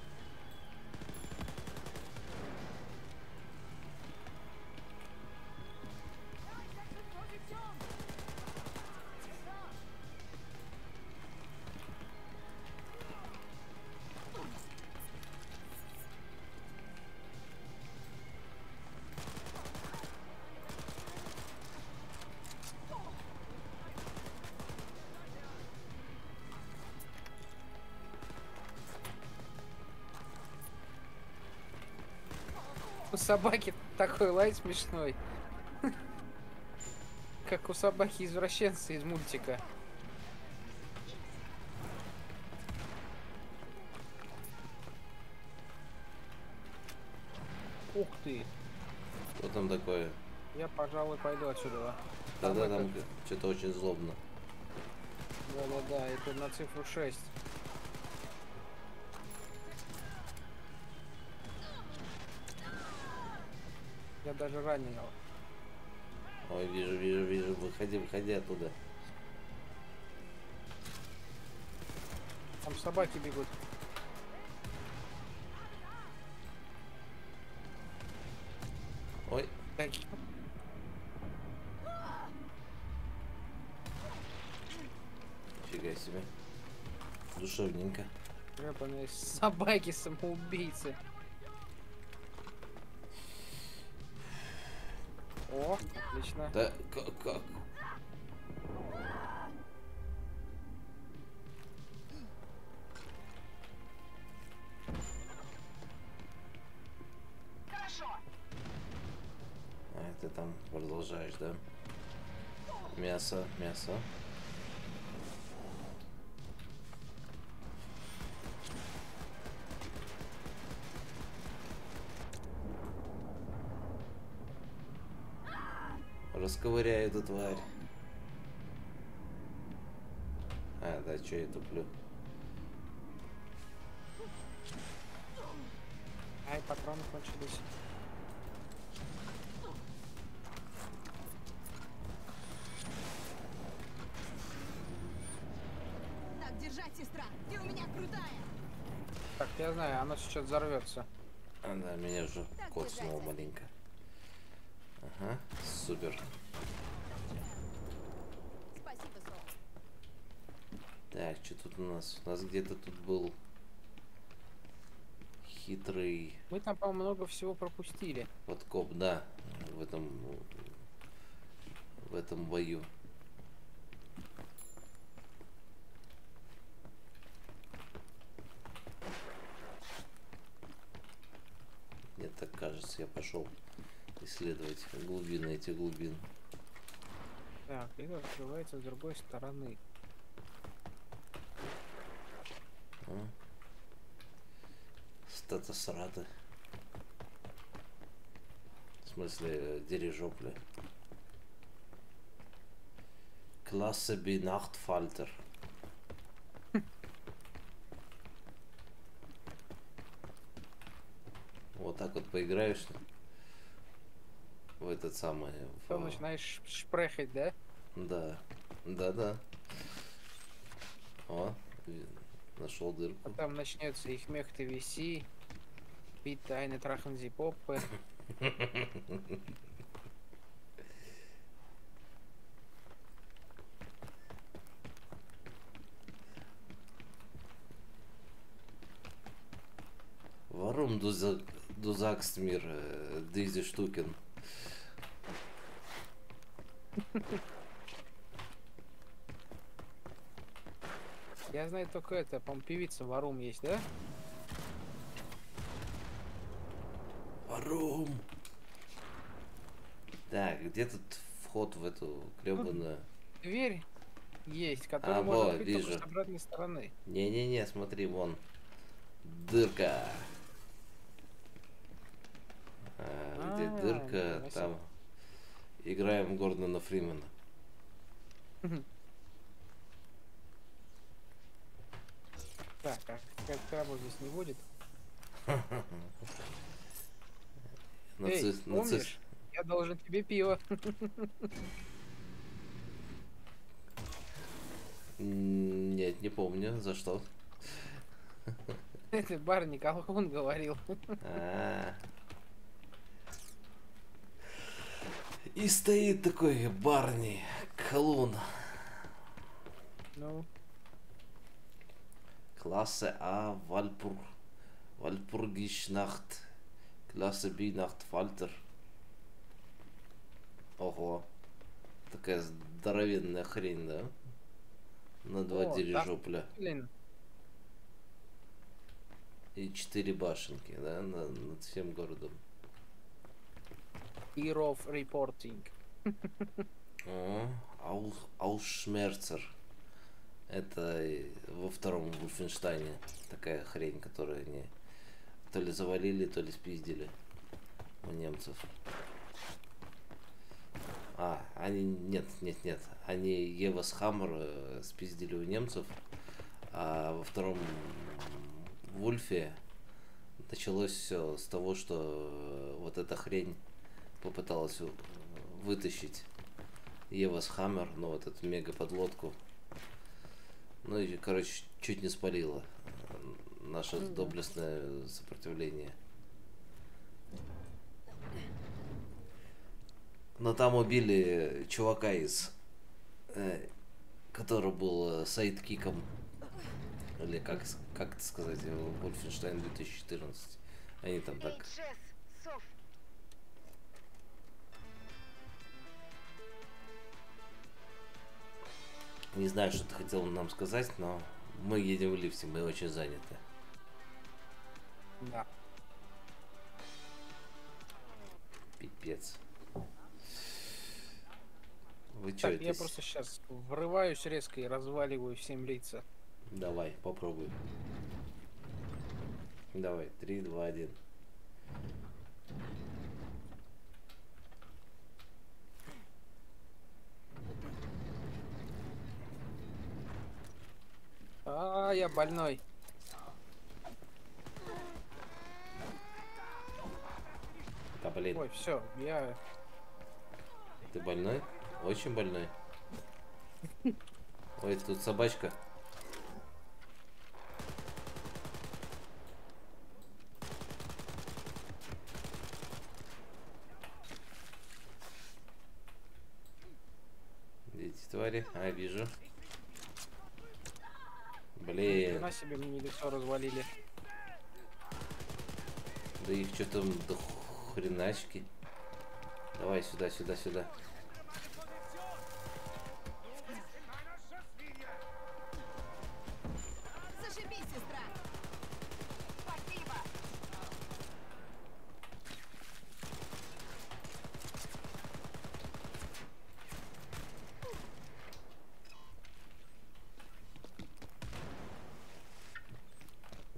У собаки такой лай смешной. Как у собаки извращенца из мультика. Ух ты. Что там такое? Я, пожалуй, пойду отсюда. Да-да, Там там что-то очень злобно. Да-да-да, это на цифру шесть. Я даже раненого. Ой, вижу, вижу, вижу. Выходи, выходи оттуда. Там собаки бегут. Ой, Так, фига себе. Душевненько. гребаные собаки самоубийцы. О, отлично. Да как? как? Хорошо. А, ты там продолжаешь, да? Мясо, мясо. Расковыряю эту тварь. А, да, что я туплю? Ай, патроны кончились. Так держать, сестра! Ты у меня крутая! Так, я знаю, оно сейчас взорвется. А, да, меня уже Так коцнуло держать. маленько. Ага, супер. Спасибо, Сол. Так, что тут у нас? У нас где-то тут был хитрый Мы там, по-моему, много всего пропустили. подкоп, да, в этом в этом бою. Мне так кажется, я пошел исследовать глубины этих глубин. Так, это открывается с другой стороны. А? Статосраты. В смысле, дирижопли. Классе B Nachtfalter. Вот так вот поиграешь в этот самый... Потом в- начинаешь шпрехать, да? Да, да, да. О, нашел дырку. Потом начнется их мехты виси, бит тайны траханзи поппы. Warum du, sa- du sagst mir äh, diese Stücken? Я знаю только это, по-моему, певица Варум есть, да? Warum? Так, где тут вход в эту гребаную... Дверь есть, которую А, можно во, открыть только вижу. с обратной стороны. Не-не-не, смотри, вон. Дырка. А, где А, дырка, нифига себе. там... Играем Гордона Фримена. Так, а как крабов здесь не будет? Эй, Нацист, помнишь? нацист. Я должен тебе пиво. М, Нет, не помню, за что. Это Барни Колхун говорил. А. И стоит такой Барни Колун. Ну, Klasse A, Walpurg, Walpurgisch Nacht, Klasse B, Nachtfalter. Ого, такая здоровенная хрень, да? На два О, дирижопля. блин, И четыре башенки, да, на- над всем городом. Hero of Reporting. О, Ау- Аушмерцер. Это и во втором Вульфенштайне такая хрень, которую они то ли завалили, то ли спиздили у немцев. А, они, нет, нет, нет, они Евас Хаммер э, спиздили у немцев, а во втором Вульфе началось все с того, что э, вот эта хрень попыталась у- вытащить Евас Хаммер, ну вот эту мега-подлодку. Ну и, короче, чуть не спалило э, наше Мгм. доблестное сопротивление. Но там убили чувака из, э, который был э, сайдкиком, или как, с- как это сказать, Вольфенштайн две тысячи четырнадцать. Они там Эй, так... Джесс, Соф, Не знаю, что ты хотел нам сказать, но мы едем в лифте, мы очень заняты. Да. Пипец. Вы чё, Так, я это с- просто сейчас врываюсь резко и разваливаю всем лица. Давай, попробуй. Давай, три, два, один. А, я больной. Да блин, Ой, все, я... ты больной? Очень больной. Ой, тут собачка. Эти твари, а, вижу. Блин, На себе мне лицо развалили. да их что там до хреначки. Давай сюда, сюда, сюда.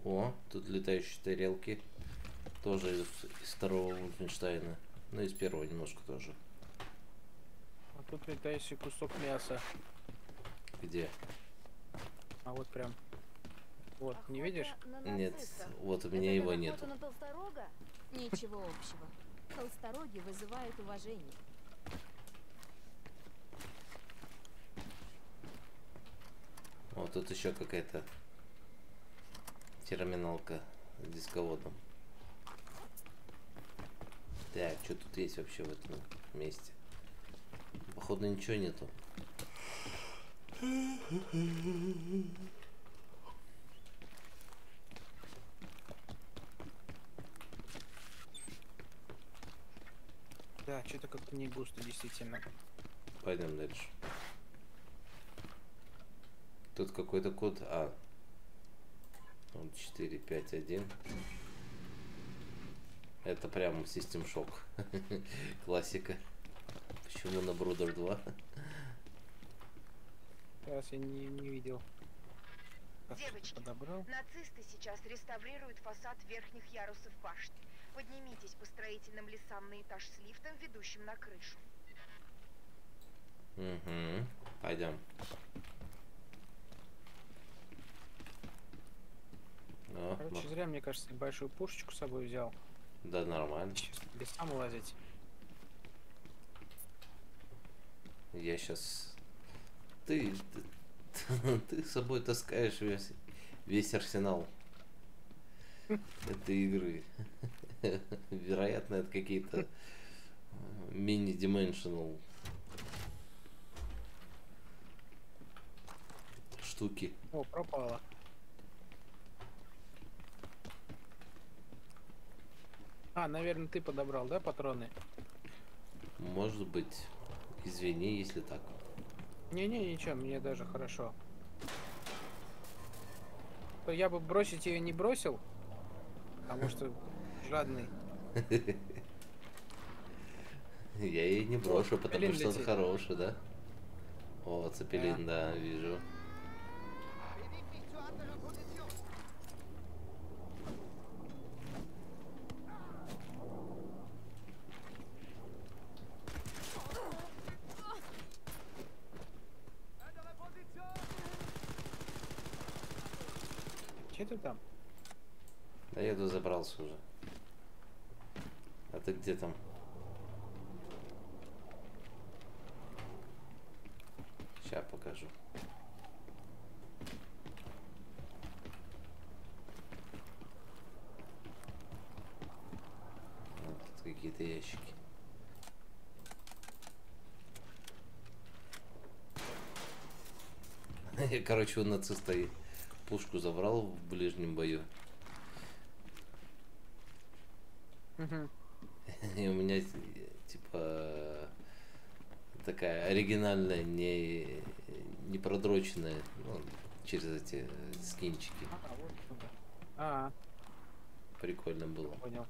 О, тут летающие тарелки. Тоже из, из второго Wolfenstein. Ну, из первого немножко тоже. А тут летающий кусок мяса. Где? А вот прям. Вот, не Охота видишь? на Нет, нацистов. вот у Это меня как его охота нету. на толсторога? Ничего общего. Толстороги вызывают уважение. Вот тут еще какая-то терминалка с дисководом. Так, что тут есть вообще в этом месте? Походу ничего нету. Да, что-то как-то не густо, действительно. Пойдем дальше. Тут какой-то код. А. четыре пять один. Это прям System Shock. Классика. Почему на Брудер два? Раз я не, не видел. Так, Девочки, подобрал. нацисты сейчас реставрируют фасад верхних ярусов башни. Поднимитесь по строительным лесам на этаж с лифтом, ведущим на крышу. Угу. Пойдем. О, Короче, ну, зря, мне кажется, большую пушечку с собой взял. да, нормально. Сейчас без сам лазить. Я сейчас. Ты, ты, ты с собой таскаешь весь, весь арсенал этой игры. Вероятно, это какие-то мини-дименшнл штуки. О, пропало. А, наверное, ты подобрал, да, патроны? Может быть, извини, если так. Не-не, ничего, мне даже хорошо. То я бы бросить ее не бросил, потому что жадный. Я ее не брошу, потому Цепелин что он летит. хороший, да? О, Цепелин, да, вижу. Beweg dich zur anderen Position. Andere Position. Че ты там? Да я тут забрался уже. А ты где там? Сейчас покажу. Вот тут какие-то ящики. Я, короче, у нациста и пушку забрал в ближнем бою. Угу. И у меня типа такая оригинальная, не, не продроченная, ну, через эти скинчики. А, вот туда. А, Прикольно было. понял.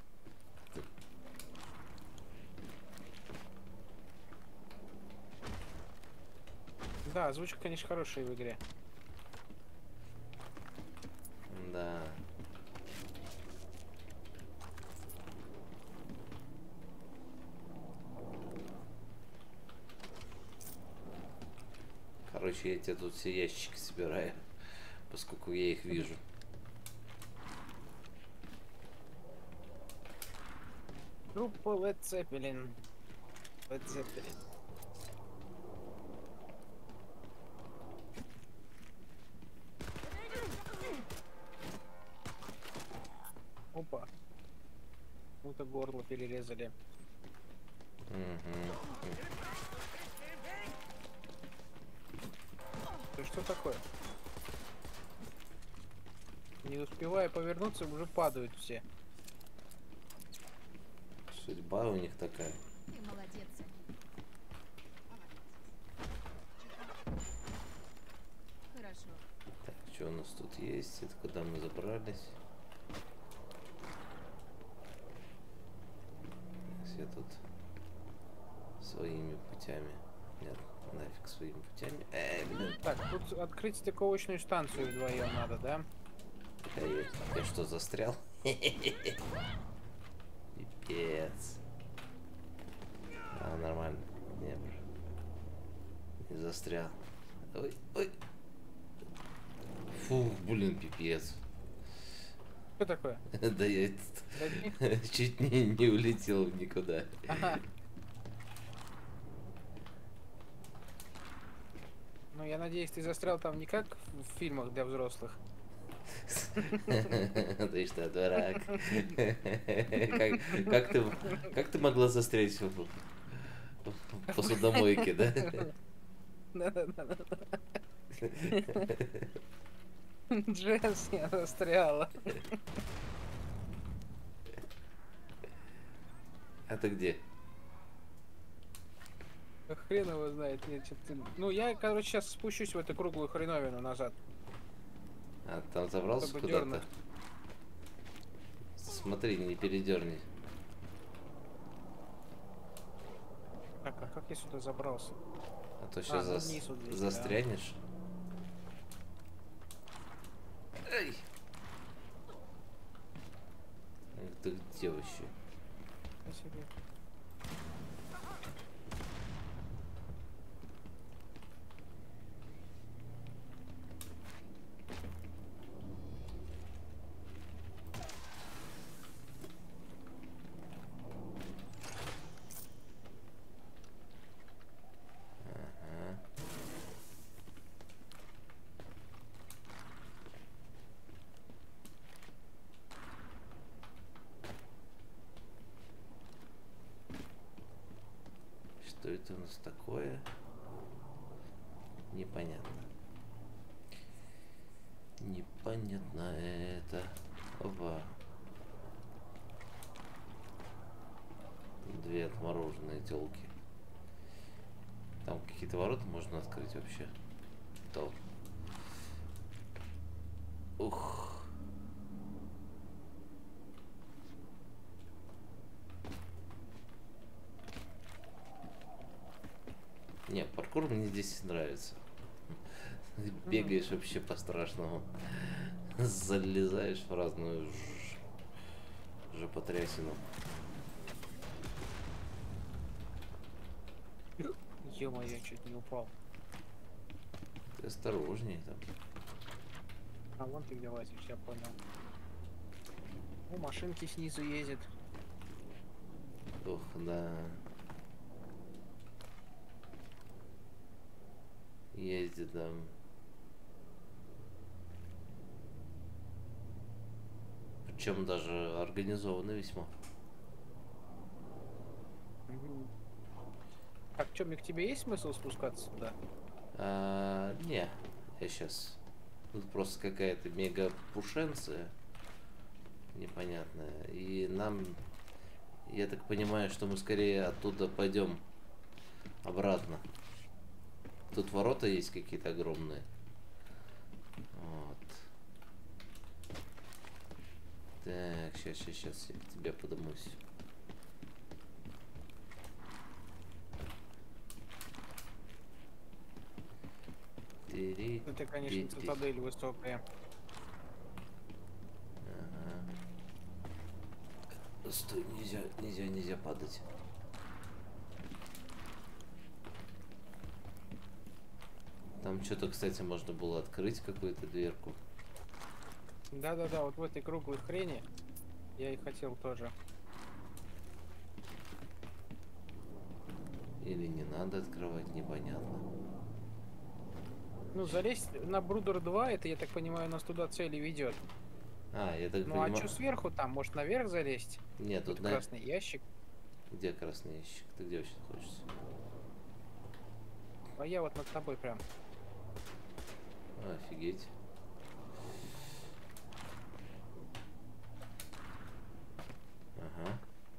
Да, озвучка, конечно, хорошая в игре. Да. Короче, я тебе тут все ящики собираю, поскольку я их вижу. Группа Led Zeppelin. Led Zeppelin. Опа. Кому-то горло перерезали. Мгм. Да что такое? Не успевая повернуться, уже падают все. Судьба у них такая. Ты молодец. Хорошо. Так, что у нас тут есть? Это куда мы забрались? Все тут своими путями. Нет, нафиг своими путями. Э, блин. Так, тут открыть стыковочную станцию вдвоем надо, да? Я, я что, застрял? Пипец. А, нормально. Не, не застрял. Ой, ой. Фу, блин, пипец. Что такое? Да я Дадим? чуть не, не улетел никуда. Ага. Ну, я надеюсь, ты застрял там не как в фильмах для взрослых. Ты что, дурак? Как, как, ты, как ты могла застрять в, в посудомойке, да? Да-да-да. Джесс, я застряла. А ты где? Хрен его знает. Нет, что ты... Ну, я, короче, сейчас спущусь в эту круглую хреновину назад. А, там забрался Чтобы куда-то? дернуть. Смотри, не передерни. Так, а как я сюда забрался? А то сейчас ну зас- вниз вот здесь, застрянешь. Эй! Эх, ты где вообще? Спасибо. Ага. Что это у нас такое? Непонятно. Непонятно это. Опа. Две отмороженные телки. Там какие-то ворота можно открыть вообще. То. Ух. Не, паркур мне здесь нравится. Бегаешь вообще по-страшному. Залезаешь в разную ж- жопотрясину. Ё-моё, чуть не упал. Ты осторожней там. А вон ты где лазишь, я понял. Ну, машинки снизу ездят. Ох, да. Ездит там. Причем даже организованно весьма. Мгм. Так, чё, мне к тебе есть смысл спускаться туда? А, не, я сейчас. Тут просто какая-то мега пушенция непонятная. И нам, я так понимаю, что мы скорее оттуда пойдем обратно. Тут ворота есть какие-то огромные. Вот. Так, сейчас, сейчас, сейчас я к тебе подымусь. Тири, Это, конечно, ти-ти. цитадель высокая. Ага. Стой, нельзя, нельзя, нельзя падать. Там что-то, кстати, можно было открыть какую-то дверку. Да-да-да, вот в этой круглой хрени я и хотел тоже. Или не надо открывать, непонятно. Ну, залезть на Брудер два, это, я так понимаю, нас туда цели ведет. А, я так Ну, а понимаю... что сверху там? Может, наверх залезть? Нет, Тут тут на... красный ящик. Где красный ящик? Ты где вообще находишься? А я вот над тобой прям. А, офигеть. Ага.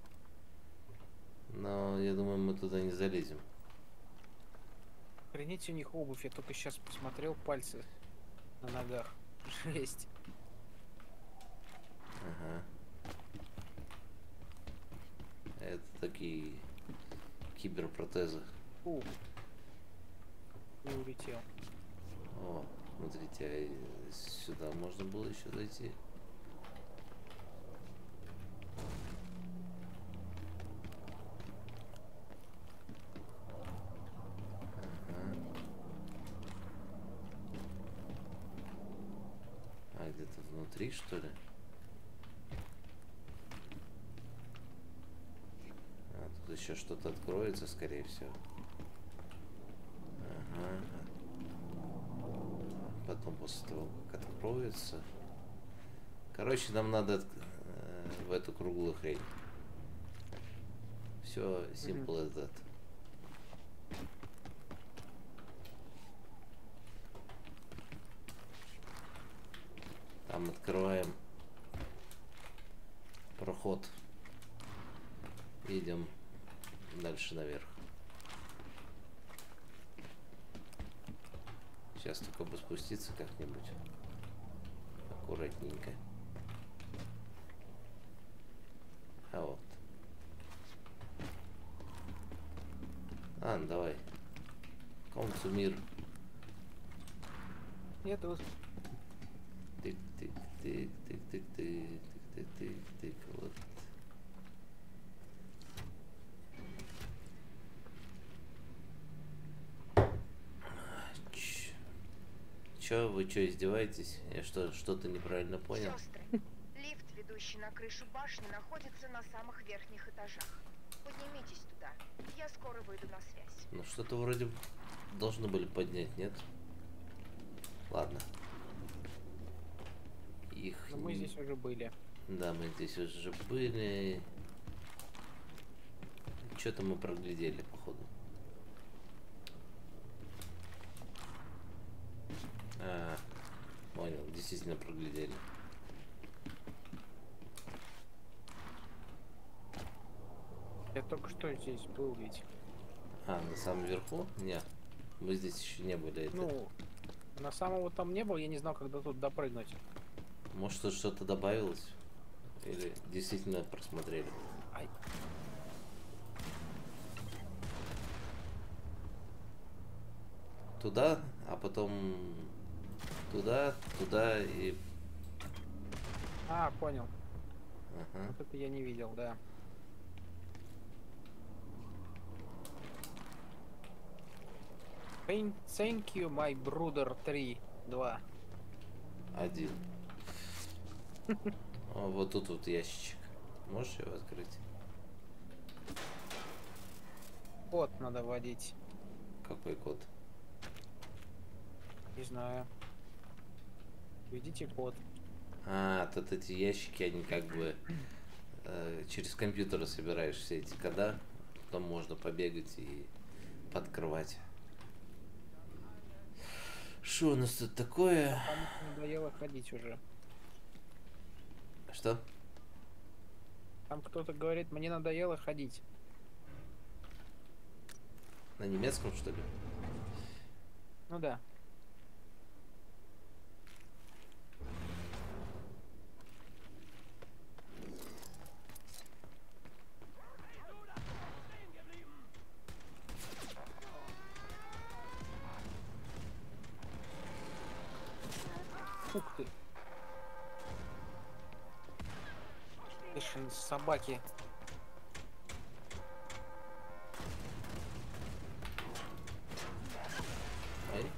Но я думаю, мы туда не залезем. Охренеть, у них обувь. Я только сейчас посмотрел пальцы на ногах. Жесть. Ага. Это такие киберпротезы. Фу. И улетел. О, смотрите, а сюда можно было еще зайти. три, что ли? А, тут еще что-то откроется, скорее всего. Ага. Потом после того, как откроется. Короче, нам надо э, в эту круглую хрень. Все simple as that. Там открываем проход. Идем дальше наверх. Сейчас только бы спуститься как-нибудь. Аккуратненько. А вот. А, ну давай. Комнату мир. Я тут. Тык-тык-тык-тык-тык-тык-тык-тык. Вот. Ч- Чё, вы чё, издеваетесь? Я что, что-то неправильно понял? Сестры, лифт, ведущий на крышу башни, находится на самых верхних этажах. Поднимитесь туда. Я скоро выйду на связь. Ну что-то вроде должны были поднять, нет? Ладно. Их... Но мы не- здесь уже были. Да, мы здесь уже были. Что-то мы проглядели, походу. А, понял, действительно проглядели. Я только что здесь был ведь. А, на самом верху? Нет, мы здесь еще не были. Это... Ну, на самого там не было, я не знал, когда тут допрыгнуть. Может, тут что-то добавилось? Или действительно просмотрели? Ай. Туда, а потом туда, туда и... А, понял. Ага. Вот это я не видел, да. Thank thank you, my brother три, два. Один. О, вот тут вот ящичек. Можешь его открыть? Код надо вводить. Какой код? Не знаю. Введите код. А, тут эти ящики, они как бы э, через компьютер собираешь все эти кода, потом можно побегать и подкрывать. Что у нас тут такое? Там надоело ходить уже. Что? Там кто-то говорит, мне надоело ходить. На немецком, что ли? Ну да. Ух ты. Бешеные собаки. Ай.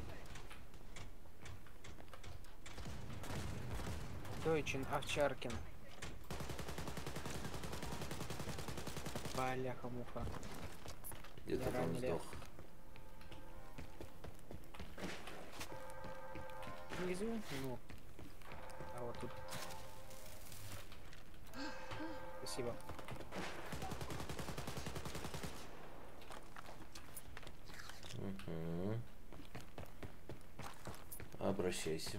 Дойчин Овчаркин. Бляха-муха. Где-то Я там ранили. сдох. Внизу? Ну. А вот тут. Спасибо. Угу. Обращайся.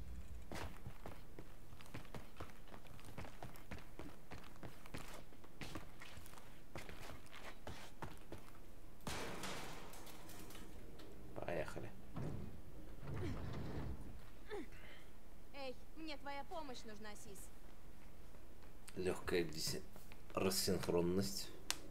Поехали. Эй, мне твоя помощь нужна, Сис. Легкая диси... рассинхронность.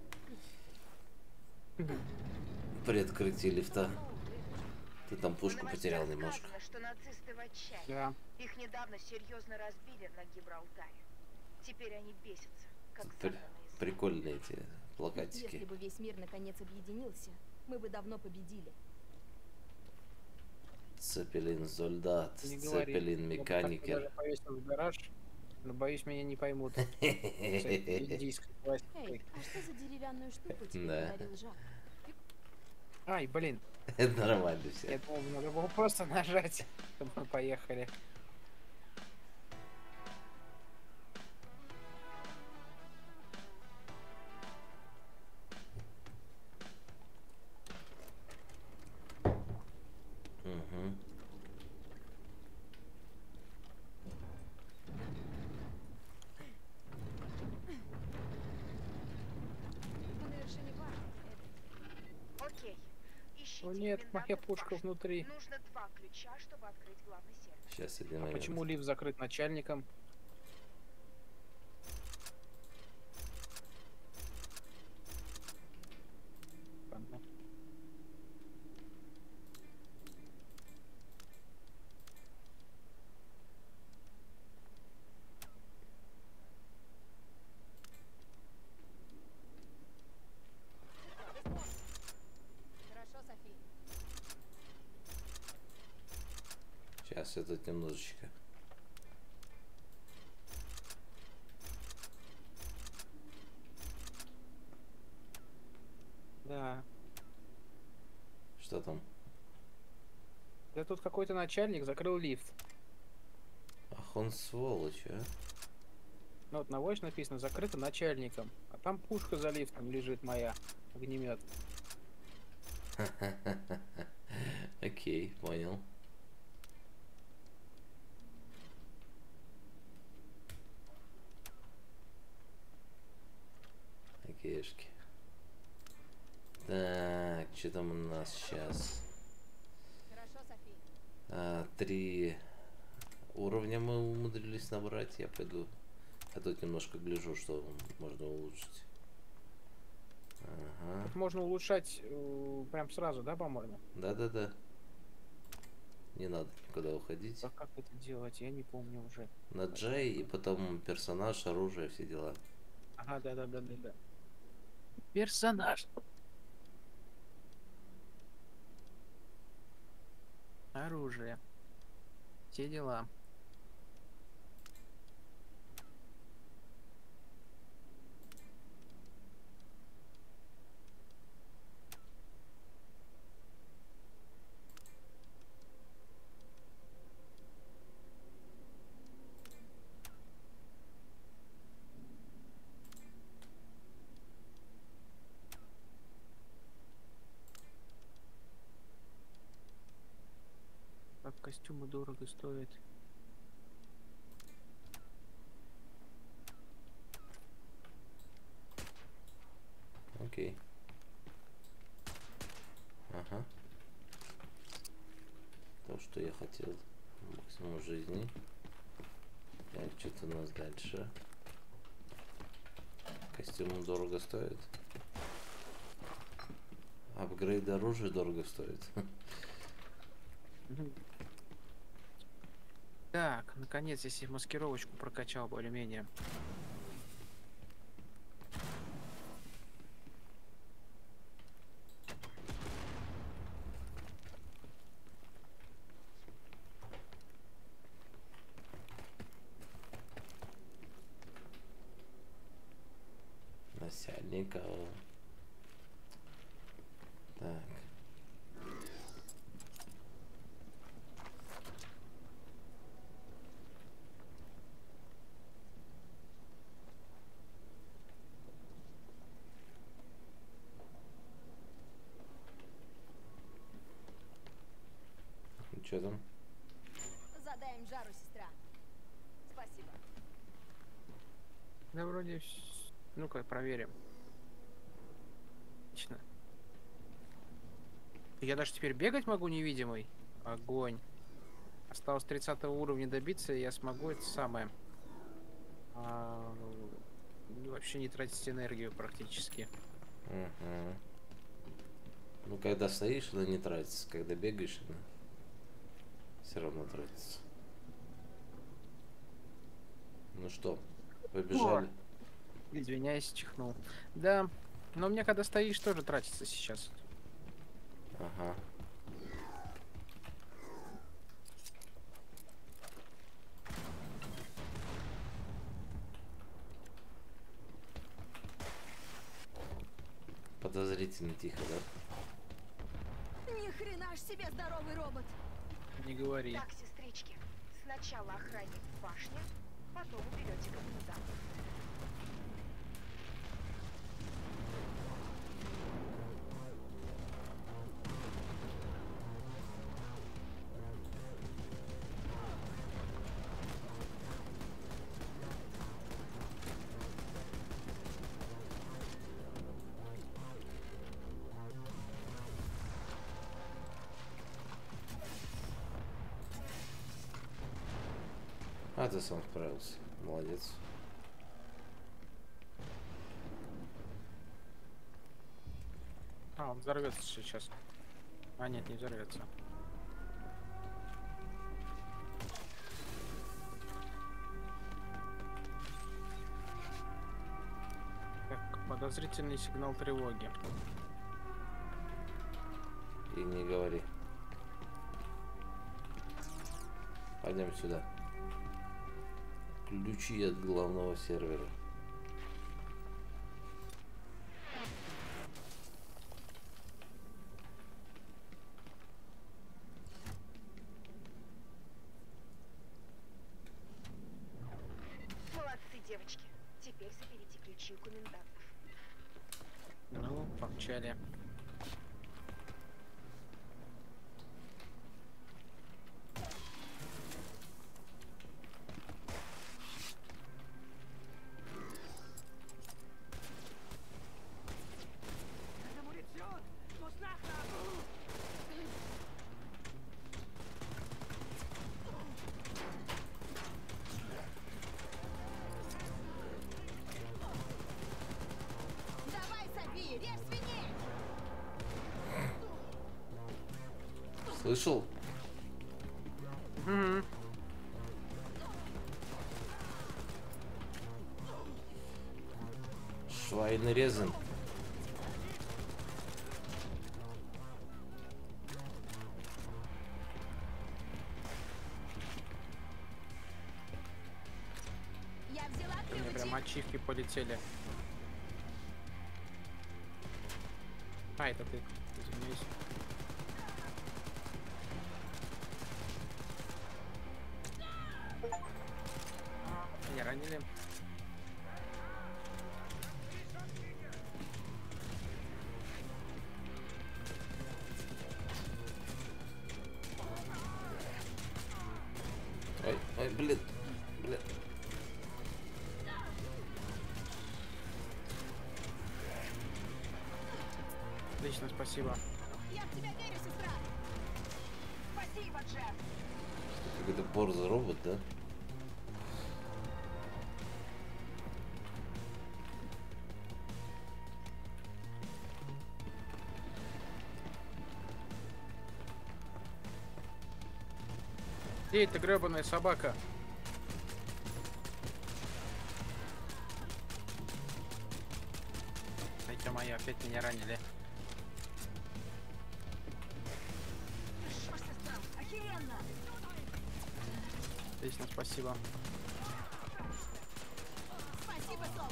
При открытии лифта. Ты там пушку В потерял новостях немножко. сказано, что нацисты в отчаянии. Да. Их недавно серьезно разбили на Гибралтаре. Теперь они бесятся, как При- загнанные звери. Прикольные эти Если плакатики. бы весь мир наконец объединился, мы бы давно победили. Цепелин солдат, Не говори. Цепелин Я бы так механикер. даже повесил в гараж, но боюсь, меня не поймут. С этой индийской Эй, классикой. а что за деревянную штуку тебе Да. подарил Жак? Ай, блин. Это нормально все. Я думал, надо было просто нажать, чтобы мы поехали. Угу. Мы на вершине башни. Окей. Ищите О нет, коменданта моя в пушка башне. внутри. Нужно два ключа, чтобы открыть главный сервер. Сейчас один А момент. почему лифт закрыт начальником? Понятно. Хорошо, Софи. Сейчас я тут немножечко. Да. Что там? Да тут какой-то начальник закрыл лифт. Ах, он сволочь, а? Ну вот на Watch написано закрыто начальником. А там пушка за лифтом лежит моя. Огнемет. Окей, понял. Окейшки. Так, что там у нас сейчас? Хорошо, Софи. А, три уровня мы умудрились набрать. Я пойду. Я тут немножко гляжу, что можно улучшить. Ага. Тут можно улучшать э, прям сразу, да, по-моему? Да-да-да. Не надо никуда уходить. А как это делать? Я не помню уже. На Джей и потом персонаж, оружие, все дела. Ага, да-да-да-да-да. Персонаж. Оружие. Все дела. Как костюмы дорого стоят. Окей. Ага. То, что я хотел. Максимум жизни. Так, что-то у нас дальше. Костюм дорого стоит. Апгрейд оружия дорого стоит. Мгм. Так, наконец, если маскировочку прокачал более-менее. Насильника. Так. Что там? Задай им жару, сестра. Спасибо. Да вроде... вс- Ну-ка, проверим. Отлично. Я даже теперь бегать могу невидимый. Огонь. Осталось тридцатого уровня добиться, и я смогу это самое. а, ну, вообще не тратить энергию практически. Угу. Ну, когда стоишь, она не тратится. Когда бегаешь, она все равно тратится. Ну что, побежали? Извиняюсь, чихнул. Да, но у меня когда стоишь, тоже тратится сейчас. Ага. Подозрительно тихо, да? Ни хрена ж себе здоровый робот. Не говори. Так, сестрички, сначала охранник в башне, потом уберете коменданта. А, ты сам справился. Молодец. А, он взорвется сейчас. А, нет, не взорвется. Так, подозрительный сигнал тревоги. И не говори. Пойдем сюда. Ключи от главного сервера. Молодцы, девочки. Теперь заберите ключи у комендантов. Ну, помчали. Keine Munition! Ich muss nachladen! Давай, Софи, режь свиней! Слышал? Угу. Швайнерезен. Я взяла У меня прям ключи. ачивки полетели. А, это ты. Извиняюсь. Меня ранили. Ой, ой, блин. Блин. Отлично, спасибо. Я в тебя верю, сестра. Спасибо, Джефф! Какой-то борзый робот, да? Где эта гребаная собака? Дайте моя, опять меня ранили. Что, сестра? Охеренно! Отлично, спасибо. Спасибо, Соф.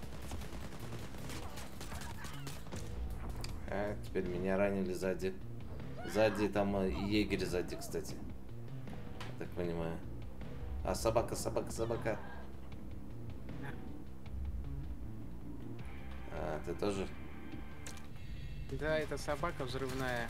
А, теперь меня ранили сзади. Сзади там э, егерь сзади, кстати. Я так понимаю. А, собака, собака, собака. А, ты тоже? Да, это собака взрывная.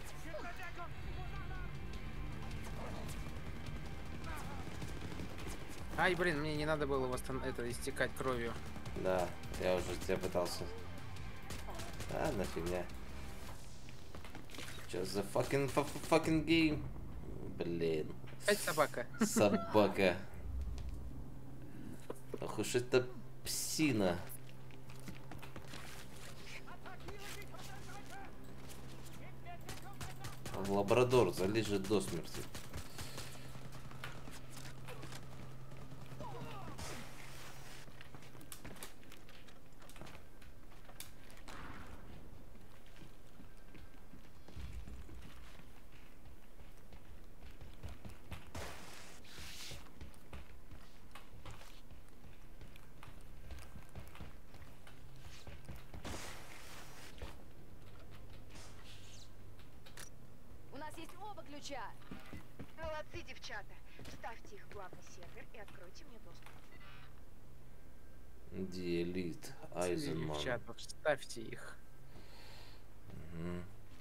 Ай, блин, мне не надо было восстан... это истекать кровью. Да, я уже тебя пытался. А, нафигня. Just the fucking fu- fu- fucking game. Блин. Опять собака. Собака. Ох уж это псина. Лабрадор залежит до смерти. ключа. Молодцы, девчата. Вставьте их в главный сервер и откройте мне доступ. Делит. Айзенман. Девчата, вставьте их. Мгм.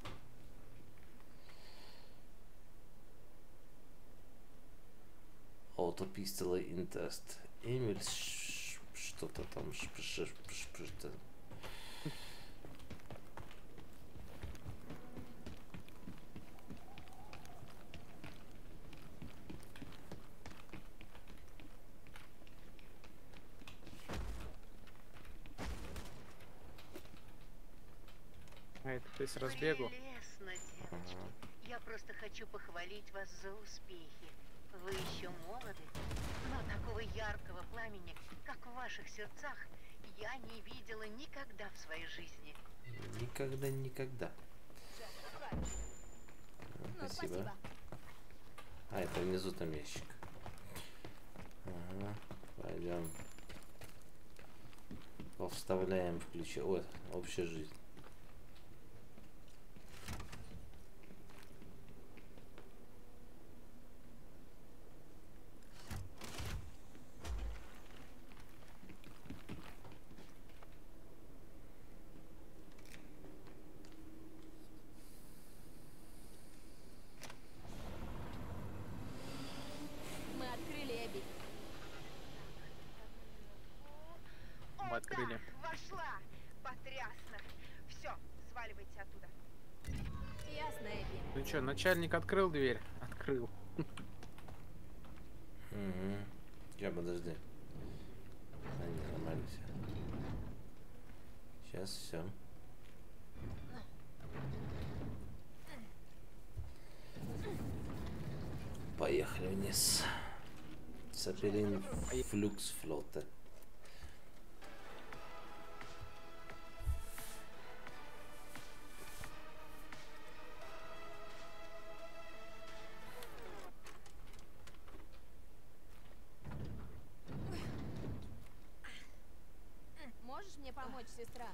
Autopistol Interest. Эмиль ш- что-то там ш- ш- ш- ш- что-то. А это ты с разбегу? Прелестно, девочки. Я просто хочу похвалить вас за успехи. Вы еще молоды, но такого яркого пламени, как в ваших сердцах, я не видела никогда в своей жизни. Никогда, никогда. Ну, Спасибо. спасибо. А, это внизу там ящик. Ага, пойдем. Повставляем в ключи. Ой, общая жизнь. Мы открыли Эбби. О, Мы открыли. да, вошла. Потрясно. Все, сваливайте оттуда. Ясно, Эбби. Ну чё, начальник открыл дверь? Открыл. Угу. Сейчас, подожди. А, не, нормально все. Сейчас все. Поехали вниз. Сапелин флюкс флота. Можешь мне помочь, сестра?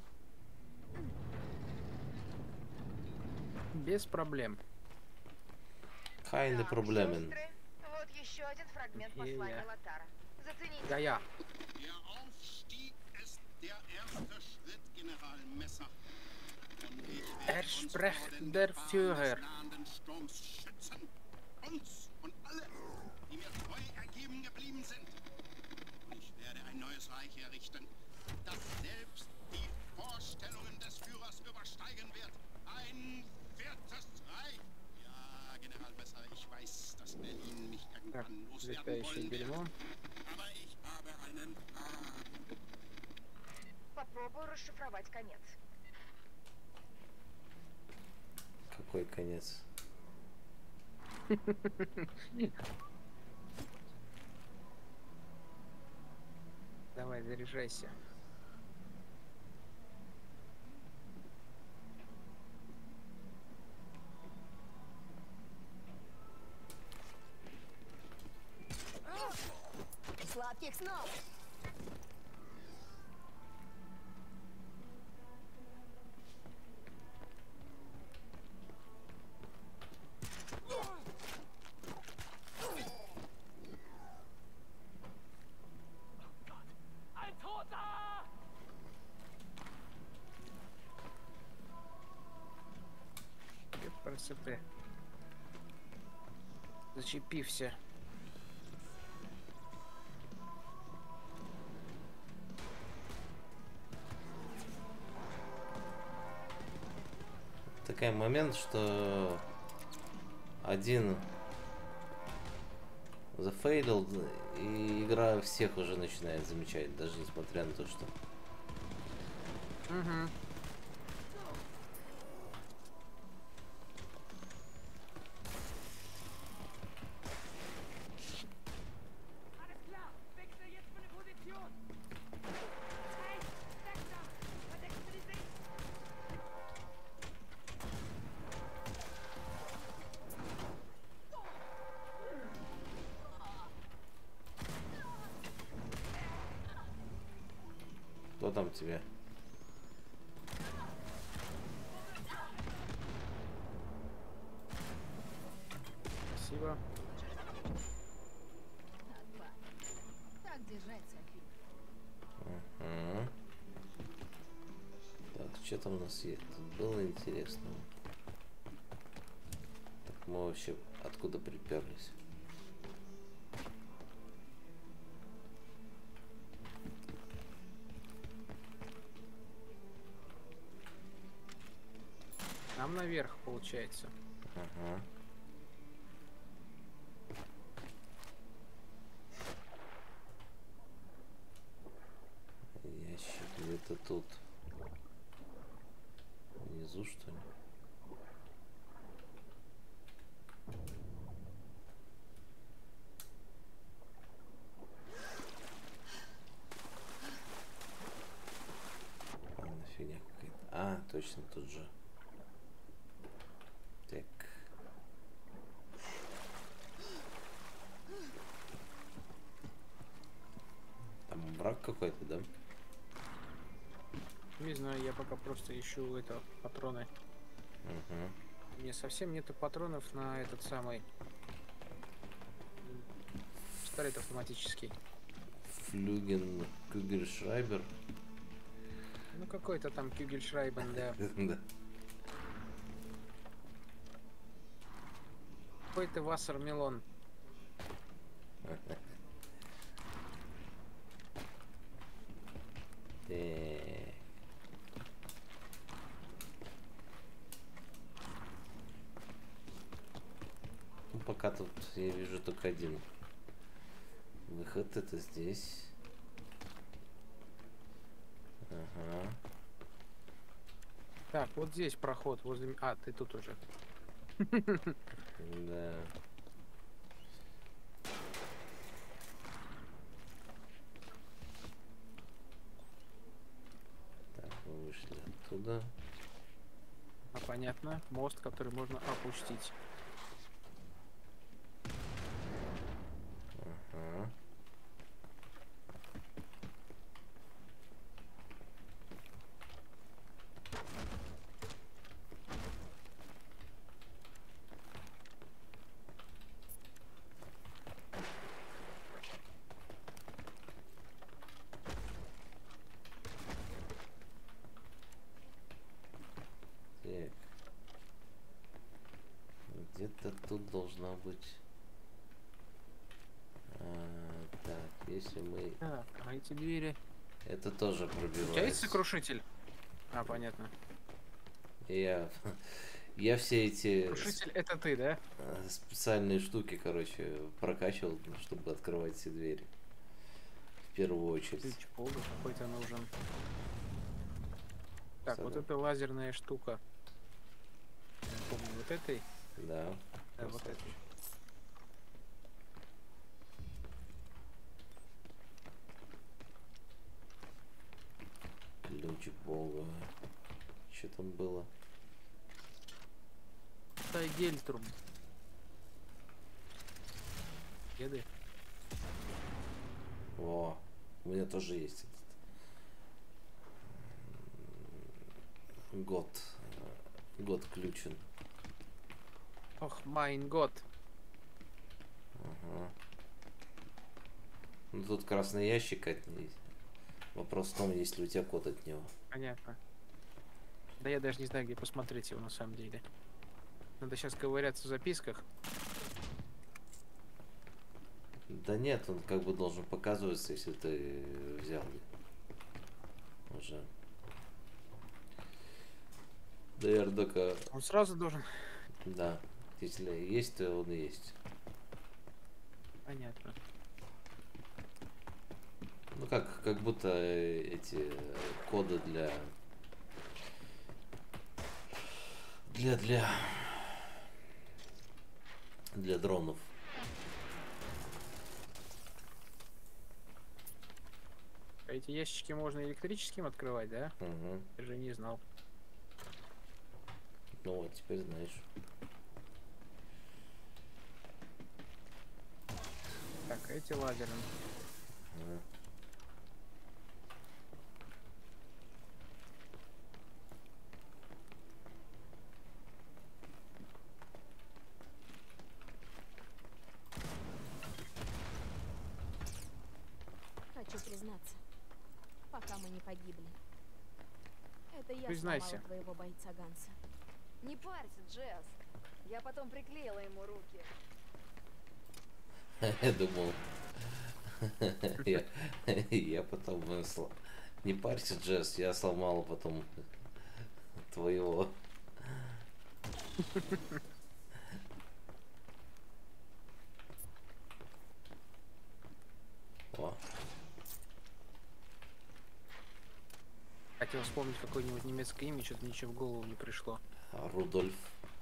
Без проблем. Keine Так, Problemen. сестры, вот еще один фрагмент Е-е. послания Лотара. Зацените. Я-я. Der Aufstieg ist der erste Schritt, General Messer. Und ich Er werde uns spricht vor den der Gefahren Führer. des nahenden Sturms schützen. Uns und alle, die mir treu ergeben geblieben sind. Und ich werde ein neues Reich errichten, das selbst die Vorstellungen des Führers übersteigen wird. Ein viertes Reich. Ja, General Messer, ich weiß, dass Berlin mich Так, irgendwann loswerden летающее wollen дерьмо. wird. Aber ich habe einen Plan. Попробую расшифровать конец. Какой конец? Давай, заряжайся. Сладких снов! Ein Toter! Просыпай. Зачепився. Такой момент, что один зафейлил, и игра всех уже начинает замечать, даже несмотря на то, что... Угу. Alles klar! Wechsel jetzt meine Position! Hey! Weg da! Verdeckst du die Sicht? Кто там тебе? Что там у нас есть? Тут было интересно. Так мы вообще откуда приперлись? Нам наверх, получается. Ага. Ящик где-то тут. Внизу, что ли? Ладно, фигня какая-то. А, точно тут же. Так. Там враг какой-то, да? Не знаю, я пока просто ищу это патроны. Угу. Мне совсем нету патронов на этот самый м, пистолет автоматический. Флюген Кюгельшрайбер. Ну какой-то там Кюгельшрайбен, да. Да. Какой-то Вассермелон. Так. Ну, пока тут я вижу только один выход, это здесь. Ага. Так, вот здесь проход возле... А, ты тут уже. Да. Так, мы вышли оттуда. А понятно. Мост, который можно опустить. Ага. Так. Где-то тут должна быть. А, так, если мы. Так, а эти двери... Это тоже У тебя есть пробивается. сокрушитель? А, понятно. Я, я все эти Сокрушитель это ты, да? э, специальные штуки, короче, прокачивал, чтобы открывать все двери. В первую очередь. Ключ полу какой-то нужен. Так, вот Сорок. эта лазерная штука. Не помню, вот этой? Да. Да, вот этой. Ключ бога. Что там было? Тайгельтрум. Еды. О, у меня тоже есть этот. Год. э, Год ключен. Ох, майн год. Ага. Ну тут красный ящик от ней. Вопрос в том, есть ли у тебя код от него. Понятно. Да я даже не знаю, где посмотреть его на самом деле. Надо сейчас ковыряться в записках. Да нет, он как бы должен показываться, если ты взял уже. ДРДК, Он сразу должен... да. Если есть, то он есть. Понятно. Ну как, как будто э, эти э, коды для для для для дронов. А эти ящички можно электрическим открывать, да? Угу. Я же не знал. Ну вот, теперь знаешь. Так, а эти лазером. Ага. Хочу признаться, пока мы не погибли. Это Это я Признайся. сломала твоего бойца Ганса. Не парься, Джесс. Я потом приклеила ему руки. Я думал. Я, я потом вынесла. Не парься, Джесс, я сломал потом твоего. О, Хотел вспомнить какое-нибудь немецкое имя, что-то ничего в голову не пришло. Рудольф.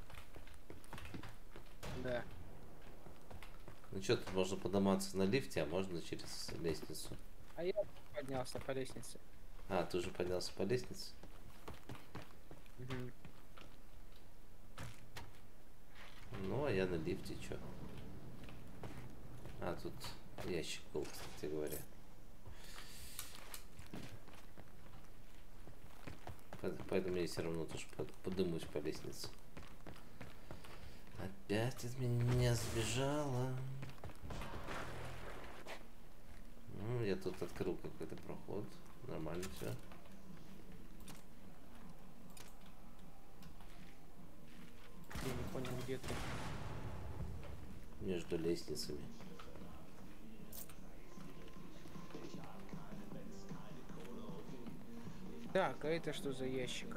Да. Ну что, тут можно подниматься на лифте, а можно через лестницу. А я поднялся по лестнице. А, ты уже поднялся по лестнице? Мгм. Ну, а я на лифте, чё? А, тут ящик был, кстати говоря. Поэтому- Поэтому я все равно тоже под- подымусь по лестнице. Опять от меня сбежала. Ну, я тут открыл какой-то проход. Нормально все. Я не понял, где ты. Между лестницами. Так, а это что за ящик?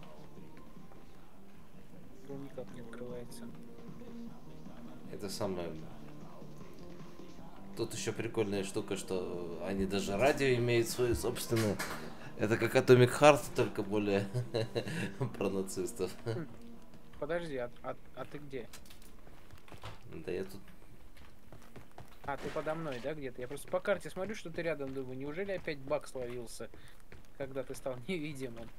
Он никак не открывается. Это самое... Тут еще прикольная штука, что они даже радио имеют свое собственное. Это как Atomic Heart, только более про нацистов. Подожди, а, а, а ты где? Да я тут... А, ты подо мной, да, где-то? Я просто по карте смотрю, что ты рядом, думаю, неужели опять баг словился, когда ты стал невидимым?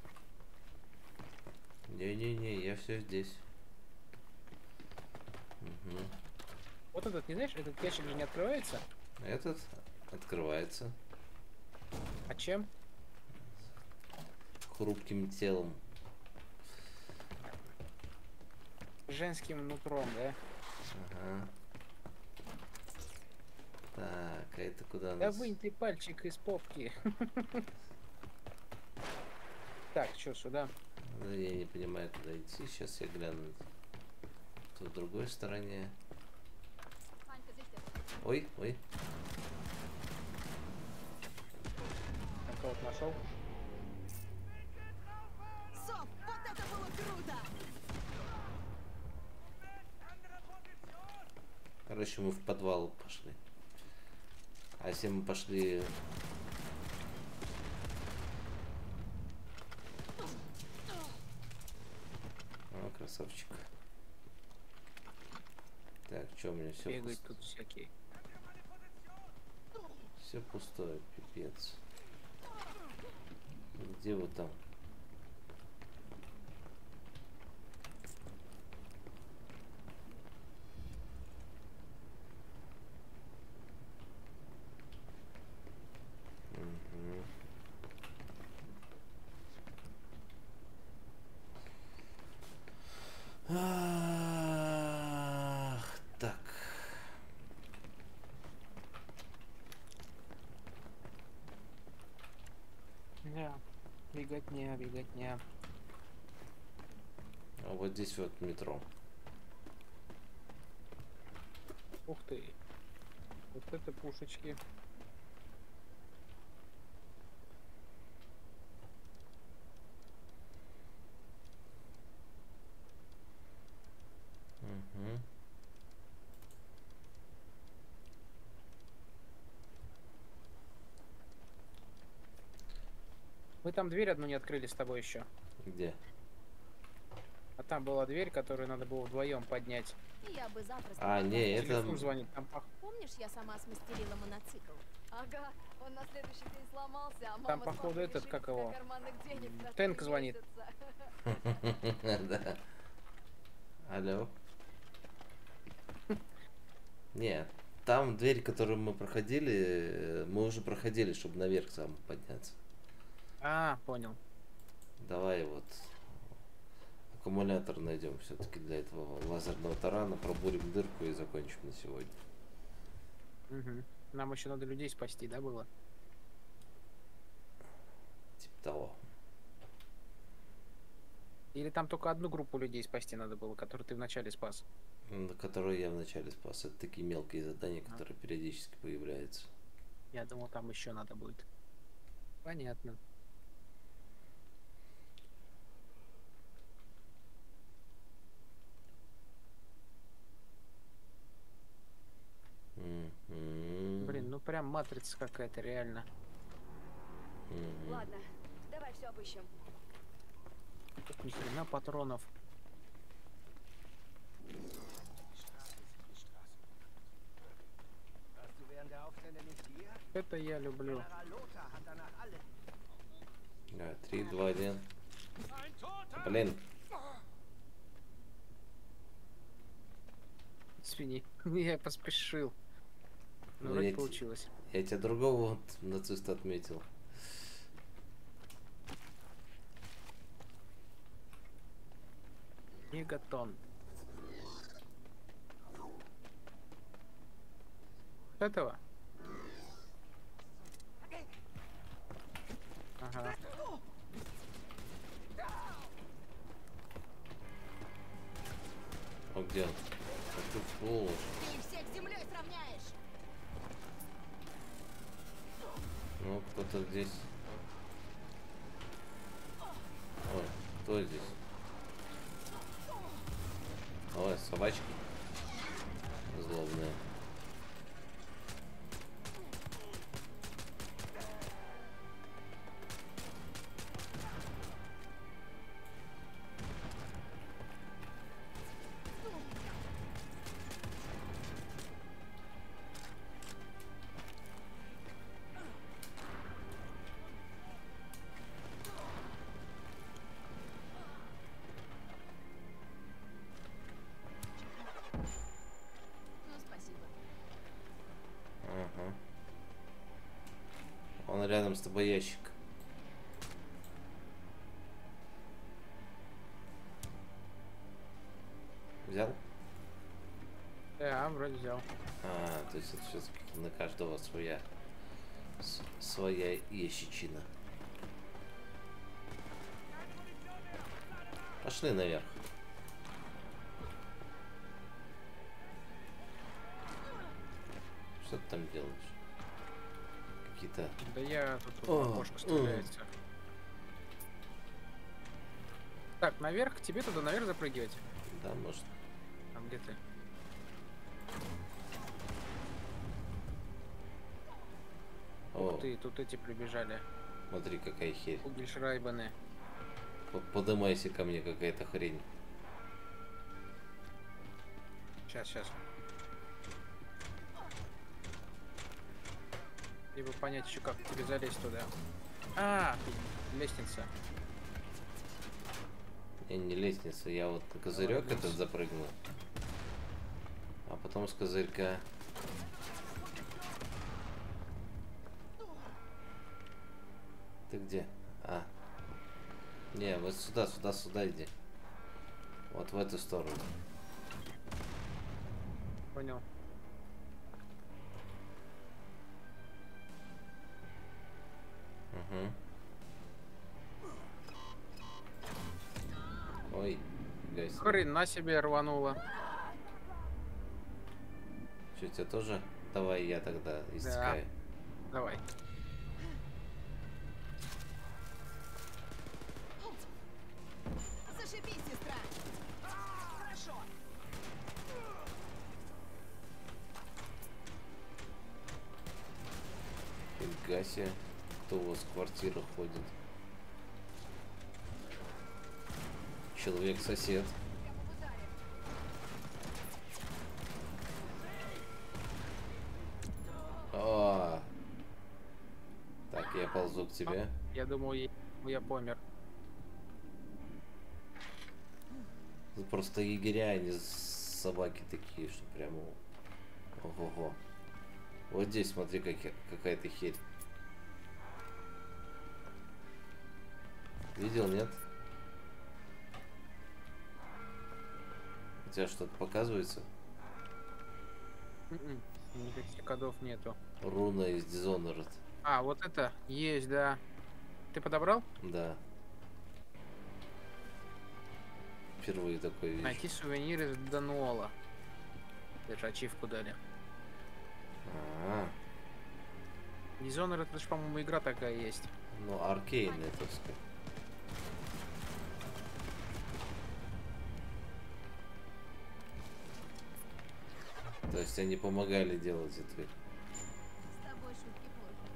Не-не-не, я все здесь. Мгм. Вот этот, не знаешь, этот ящик же не открывается? Этот открывается А чем? хрупким телом. Женским нутром, да? Ага. Так, а это куда Да нас? вынь ты пальчик из попки. Так, что, сюда? Да я не понимаю, куда идти. Сейчас я гляну. Тут в другой стороне. Ой, ой. Так, вот нашел. Соф, вот это было круто! Короче, мы в подвал пошли. А если мы пошли... О, красавчик. Так, что у меня все Бегают пусто? тут всякие. Все пустое, пипец. Где вы там? Мгм. Ах, так. Да. Беготня, беготня. А вот здесь вот метро. Ух ты. Вот это пушечки. Мгм. Мы там дверь одну не открыли с тобой еще. Где? А там была дверь, которую надо было вдвоем поднять. Я бы запросто... А, не, это... Телефон звонит. Там пох- Помнишь, я сама смастерила моноцикл? Ага, он на следующий день сломался, а мама Там, с походу, папой этот, решили как для его, карманных денег на Тэнк три звонит. месяца. Да. Алло. Не, там дверь, которую мы проходили, э, мы уже проходили, чтобы наверх сам подняться. А, понял. Давай вот аккумулятор найдем все-таки для этого лазерного тарана, пробурим дырку и закончим на сегодня. Мгм. Нам еще надо людей спасти, да, было? Типа того. Или там только одну группу людей спасти надо было, которую ты вначале спас? м, Которую я вначале спас. Это такие мелкие задания, которые периодически появляются. Я думал, там еще надо будет. Понятно. Мгм. Блин, ну прям матрица какая-то, реально. Мгм. Ладно, давай все обыщем. Тут ни хрена патронов. Warst du während der Aufstände nicht hier? Это я люблю. General Lothar hat danach alle. Да, три, два, один. Ein Toter! Блин, Извини, я поспешил. Ну, Ну, вроде я те- получилось. я тебя другого вот нациста отметил. Мегатон. Этого? Ага. А где он? А тут сволочь. Ты их всех с землей сравняешь! Ну, кто-то здесь. Ой, кто здесь? Ой, собачки. Злобные. Ну, спасибо. Ага. Он рядом с тобой ящик. Взял? Да, вроде взял. А, то есть это все-таки на каждого своя с- своя ящичина. Пошли наверх. Что ты там делаешь? Какие-то... Да я тут О, в окошко стреляется. Так, наверх, тебе туда наверх запрыгивать? Да, может. А где ты? О, Ты, тут эти прибежали. смотри, какая херь. Угельшрайбаны. П- Подымайся ко мне, какая-то хрень. Сейчас, сейчас. Либо понять еще, как тебе залезть туда. А, тут лестница. Не, не лестница, я вот на козырек Молодец. этот запрыгнул. А потом с козырька. Ты где? А. Не, вот сюда, сюда, сюда иди. Вот в эту сторону. Понял. Угу. Ой, гайс. Хрена себе рвануло. Что, тебя тоже? Давай я тогда истекаю. Давай. Зашибись, сестра! Хорошо! Фига себе, кто у вас в квартиру ходит? Человек-сосед. О! Так, я ползу к тебе. Я думал, я, я помер. Тут просто егеря, они с- собаки такие, что прям о- ого-го. Вот здесь смотри, как, какая-то херь. Видел, нет? У тебя что-то показывается? М-м, никаких кодов нету. Руна из Dishonored. А, вот это есть, да. Ты подобрал? Да. впервые такой вижу. Найти сувениры из Дануола. Даже ачивку дали. А, Dishonored, это же, по-моему, игра такая есть. ну аркейная, так сказать. То есть они помогали делать это. С тобой шутки плохи.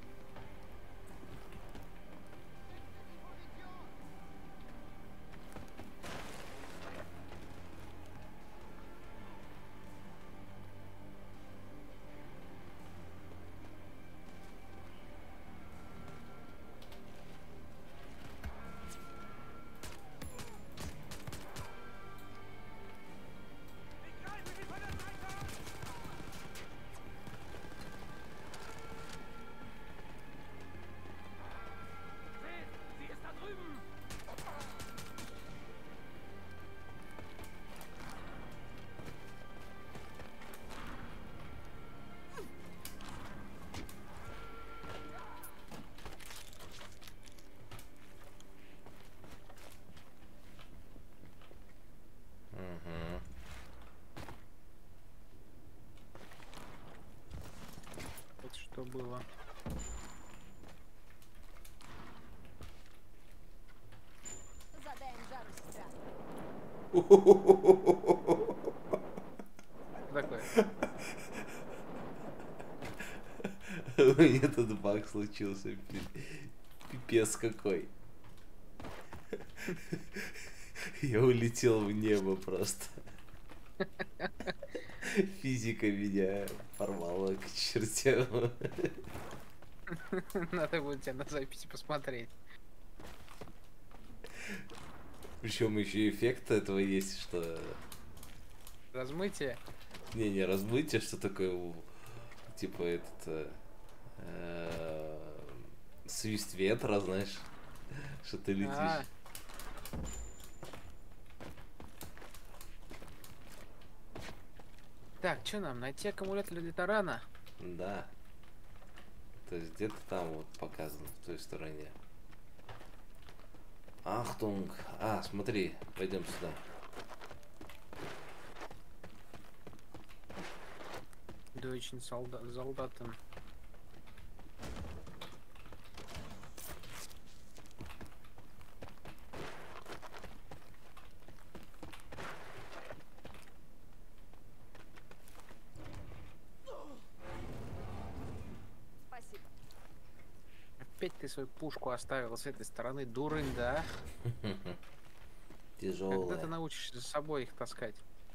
Seht, sie ist da drüben! Угу. Это что было? Задай им жару, сестра. Что такое? У меня тут баг случился. пи- Пипец какой. Я улетел в небо просто. Физика меня порвала к чертям. Надо будет тебя на записи посмотреть. Причем еще эффект этого есть, что... Размытие. Не, не, размытие, что такое, у- типа этот... э, э, свист ветра, знаешь, что ты летишь. А. Так, что нам? Найти аккумулятор для тарана? Да. То есть где-то там вот показано, в той стороне. Ахтунг. А, смотри, пойдем сюда. Deutschen солдат, солдатом. Спасибо. Опять ты свою пушку оставил с этой стороны, дурень, да? Когда ты Тяжелая. научишься с собой их таскать?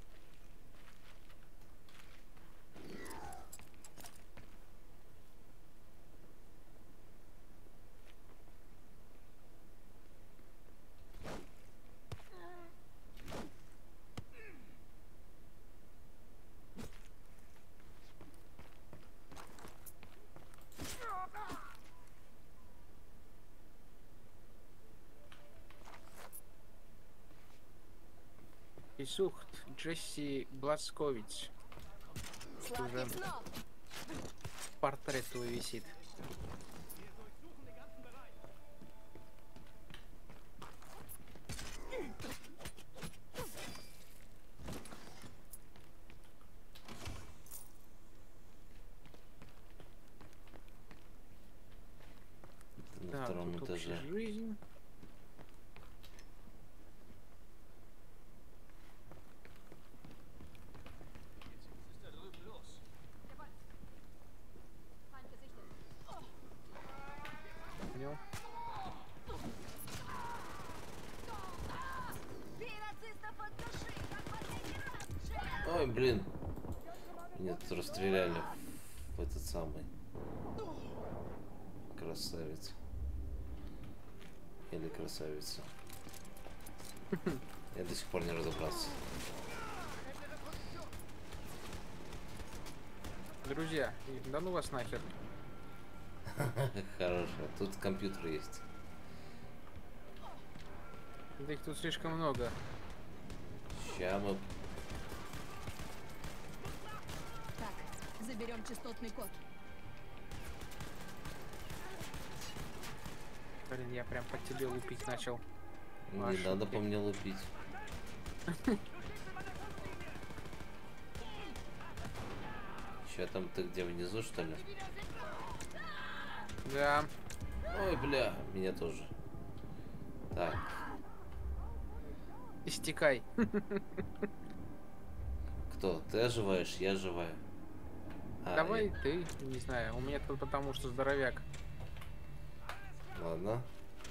Исухт Джесси Бласкович. Сладких снов! Портрет твой висит. На Так, втором тут общая этаже. жизнь. Понял. Бей нацистов от души, как последний раз, Джесс! Ой, блин. Меня тут расстреляли в этот самый. Красавец. Или красавица. Я до сих пор не разобрался. Друзья, да ну вас нахер. Хорошо. Тут компьютер есть. Да их тут слишком много. Ща мы... Так, заберем частотный код. Блин, я прям по тебе лупить начал. Не Ошибки. надо по мне лупить. Че там, ты где, внизу, что ли? Да. Ой, бля, меня тоже. Так, Истекай. кто? Ты оживаешь, я оживаю. А, Давай я- ты, не знаю, у меня тут потому что здоровяк. Ладно.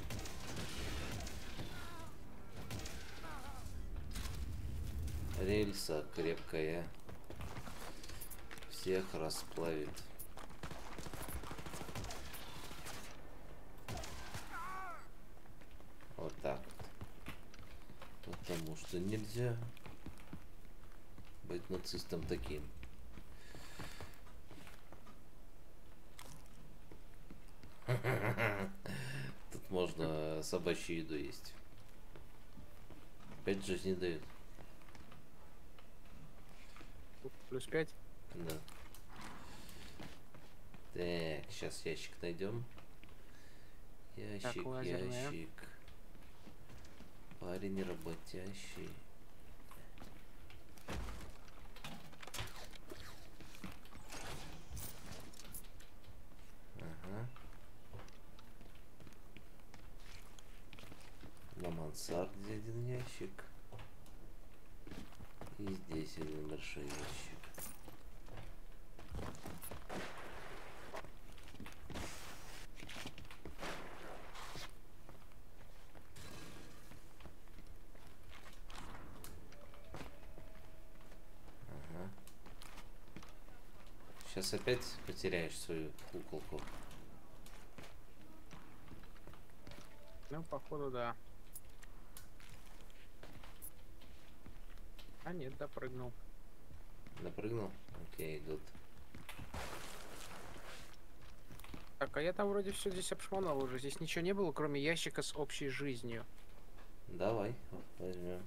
Рельса крепкая. Всех расплавит. Вот так вот. Потому что нельзя быть нацистом таким. Тут можно собачью еду есть. Пять жизней дают. Плюс пять. Да. Так, сейчас ящик найдем. Ящик, лазерная. ящик. Парень работящий. Ага. На мансарде один ящик. И здесь один большой ящик. Ага. Сейчас опять потеряешь свою куколку. Ну, походу, да. А нет, допрыгнул. Напрыгнул? Окей, good. Так, а я там вроде все здесь обшмонал уже. Здесь ничего не было, кроме ящика с общей жизнью. Давай, возьмем.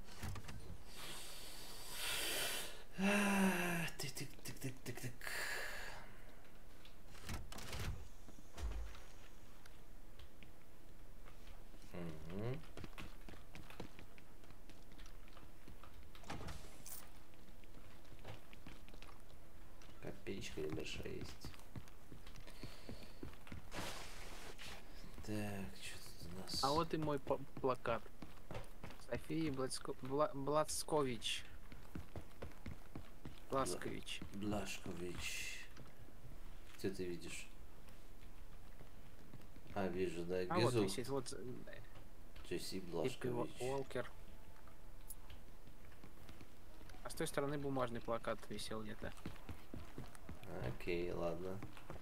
Тык-тык-тык-тык-тык-тык. Угу. Копеечка небольшая есть. Так, что тут у нас? А вот и мой п- плакат. София Блацко... Бла... Блацкович. Бласкович. Блашкович. Где ты видишь? А, вижу, да, А вот внизу. висит, вот Джесси Хиппи Блашкович. Уолкер. А с той стороны бумажный плакат висел где-то. Окей, ладно.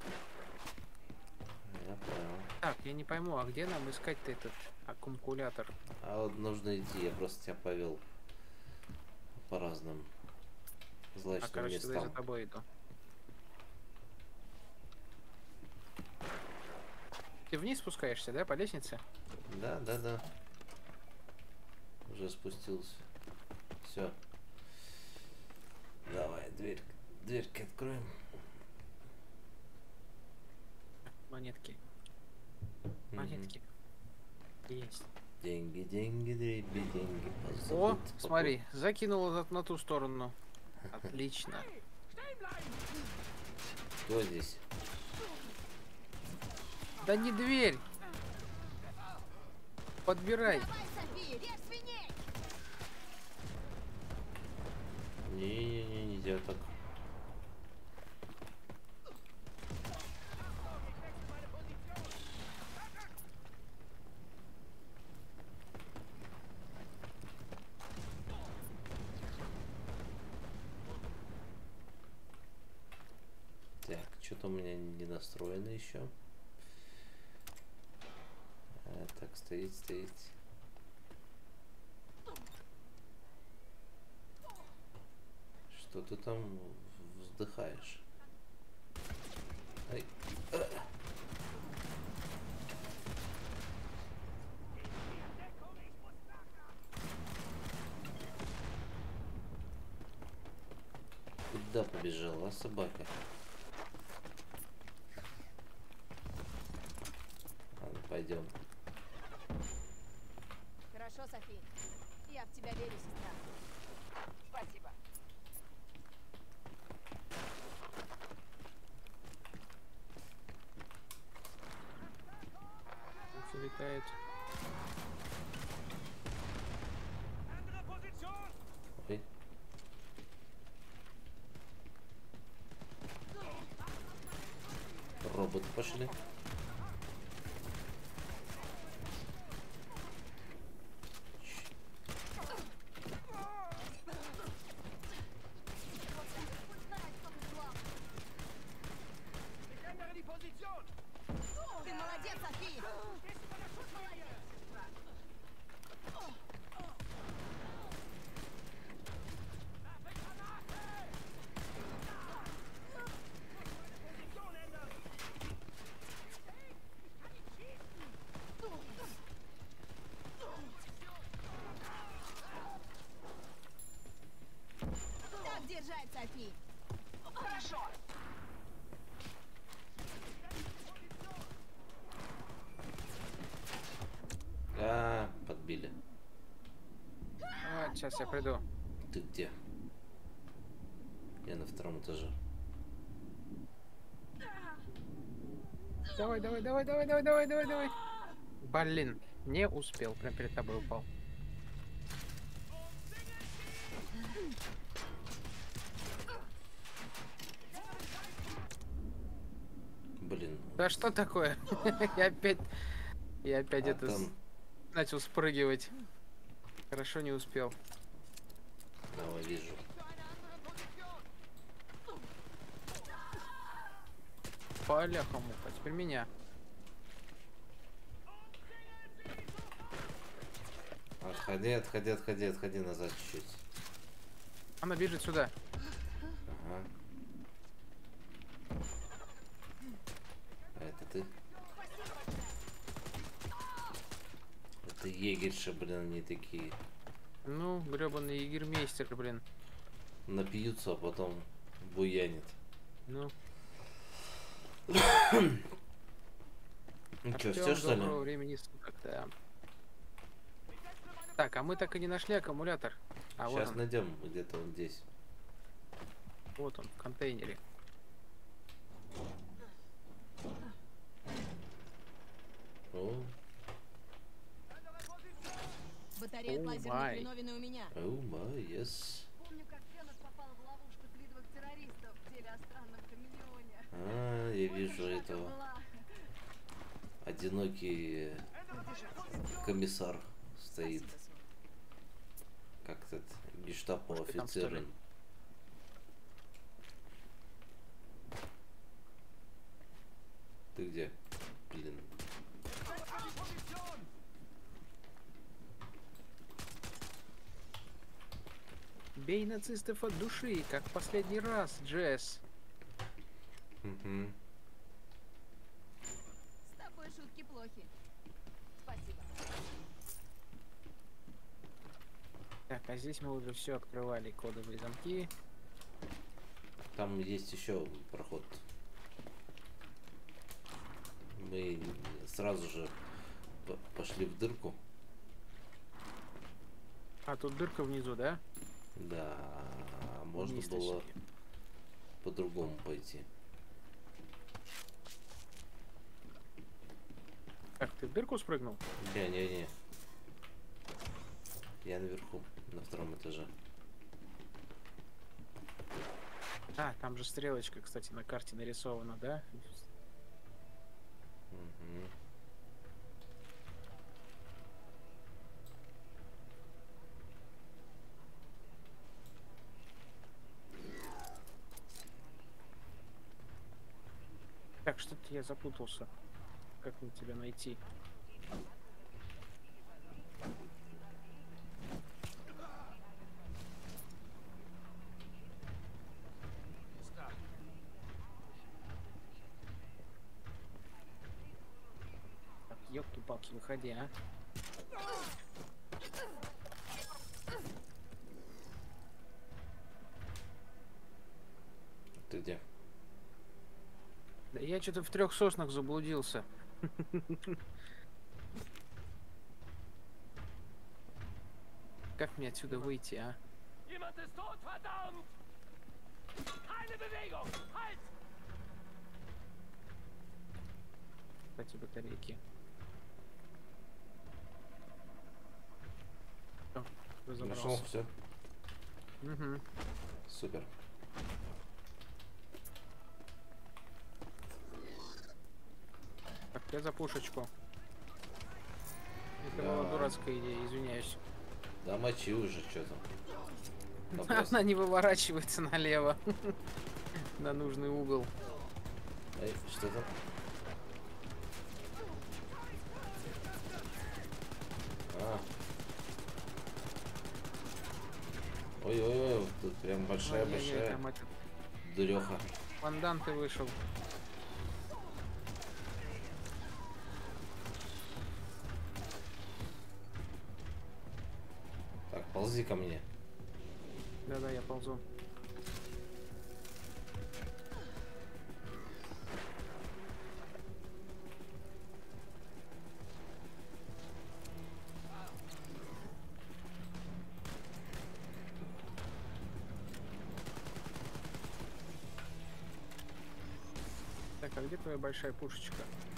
Я понял. Так, я не пойму, а где нам искать-то этот аккумулятор? А вот нужно идти, я просто тебя повел по разным А, злачным короче, тогда я за местам. тобой иду. Ты вниз спускаешься, да, по лестнице? Да, да, да. Уже спустился. Все. Давай, дверь, дверьки откроем. Монетки. Мгм. Монетки. Есть. Деньги, деньги, дреби, деньги. О, позовут, смотри, закинула на, на ту сторону. Отлично. Кто здесь? Да не дверь! Подбирай. Давай, София, режь свиней! Не-не-не, нельзя так. Так, что-то у меня не настроено еще. А, так, стоит, стоит. Что ты там вздыхаешь? Ай. А. Куда побежала собака? Ладно, пойдем. Хорошо, Софи. Я в тебя верю, сестра. пошли. Verändere die Position! Ты молодец, Софи! Position ändern! Так держать, Софи! Хорошо. А, подбили. А, сейчас я приду. Ты где? Я на втором этаже. Давай, давай, давай, давай, давай, давай, давай, давай. Блин, не успел, прям перед тобой упал. Блин. Да что такое? Я опять... Я опять А это... с- там... Начал спрыгивать. Хорошо не успел. Давай, вижу. Поляха-муха, теперь меня. Отходи, отходи, отходи, отходи назад чуть-чуть. Она бежит сюда. Ага. А это ты? Это егерши, блин, они такие. Ну, гребаный егермейстер, блин. Напьются, а потом буянит. Ну, Ну что, Артём, все что ли? доброго времени суток, да. Так, а мы так и не нашли аккумулятор. А вот Сейчас он, найдем где-то вот здесь. вот он, в контейнере. О, Батарея от Oh лазерной my. хреновины у меня. о май, yes. Помню, как Кеннет попал в ловушку твитовых террористов в деле о странном хамелеоне. А, я вижу Помнишь, это этого. была? Одинокий э, комиссар стоит. Как этот гестапо Может, ты там, что ли? офицер. Ты где? Блин. Бей нацистов от души, как в последний раз, Джесс. Мгм. С тобой шутки плохи. Спасибо. Так, а здесь мы уже все открывали, кодовые замки. Там есть еще проход. Мы сразу же п- пошли в дырку. А тут дырка внизу, да? Да, можно Вниз, было точнее. по-другому пойти. Как, ты в дырку спрыгнул? Не-не-не. Я наверху, на втором этаже. А, там же стрелочка, кстати, на карте нарисована, да? Мгм. Так, что-то я запутался. Как мне тебя найти? Так, ёлки-палки, выходи, а. Ты где? Да я что-то в трех соснах заблудился. Как мне отсюда выйти, а? Jemand ist tot, verdammt! Keine Bewegung! Halt! Кстати, батарейки. Всё, разобрался. Нашел, все. Мгм. Супер. Я за пушечку. Это Да. была дурацкая идея, извиняюсь. Да мочи уже, что там. Вопрос. Она не выворачивается налево. На нужный угол. Эй, что там? А. Ой-ой-ой, тут прям Ой-ой-ой, большая-большая там этот дуреха. Командант и вышел. Так, ползи ко мне. Да-да, я ползу. Так, а где твоя большая пушечка?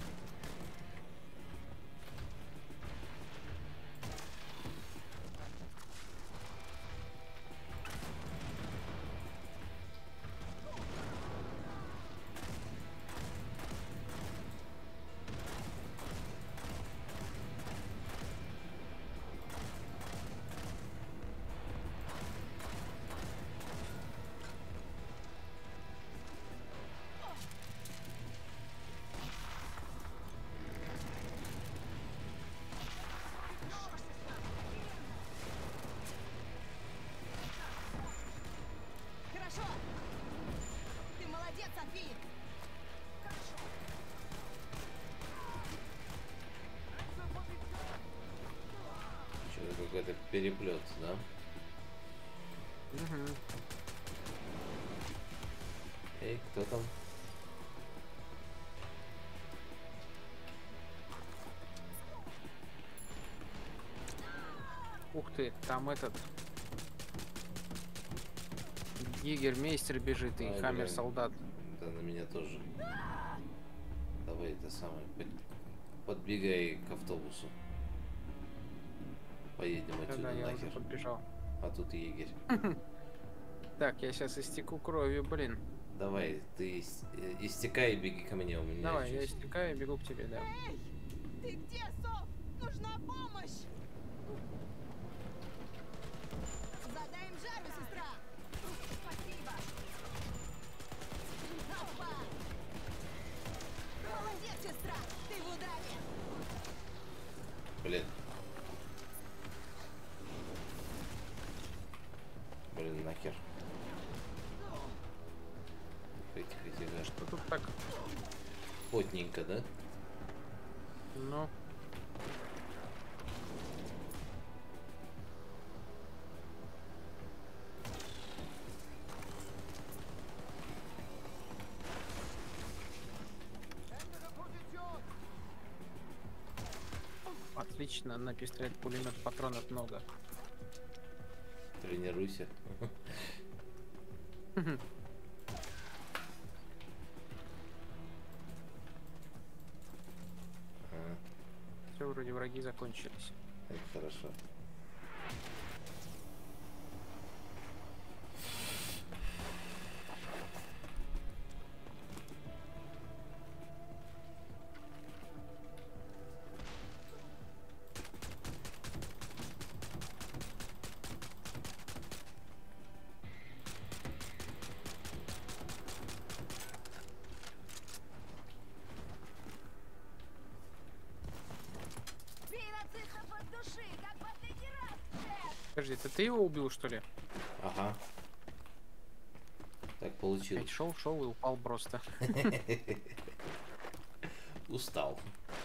Хорошо! Ты молодец, Софи! Что-то какой-то переплет, да? Угу. Эй, кто там? Ух ты, там этот Егермейстер бежит и Ай, Хаммер блин. солдат. Да на меня тоже. Давай это самое. под- Подбегай к автобусу. Поедем Да-да, отсюда я уже нахер. подбежал. А тут егерь. Так, я сейчас истеку кровью, блин. Давай, ты ис- э, истекай и беги ко мне. У меня Давай, я чуть- истекаю и бегу к тебе, да. Эй! Ты где, Соф? Нужна помощь! Задай им жару, сестра! Спасибо! Опа! Молодец, сестра! Ты в ударе! Блин. Блин, нахер. Тихо, тихо, тихо. Что тут так? Потненько, да? Ну, отлично, на пистолет-пулемет патронов много. Тренируйся. Ага, Все, вроде враги закончились. это хорошо. Бей нацистов от души, как последний раз, Джек! Подожди, это ты его убил, что ли? Ага. Так Опять получилось. шел, шел и упал просто. Устал.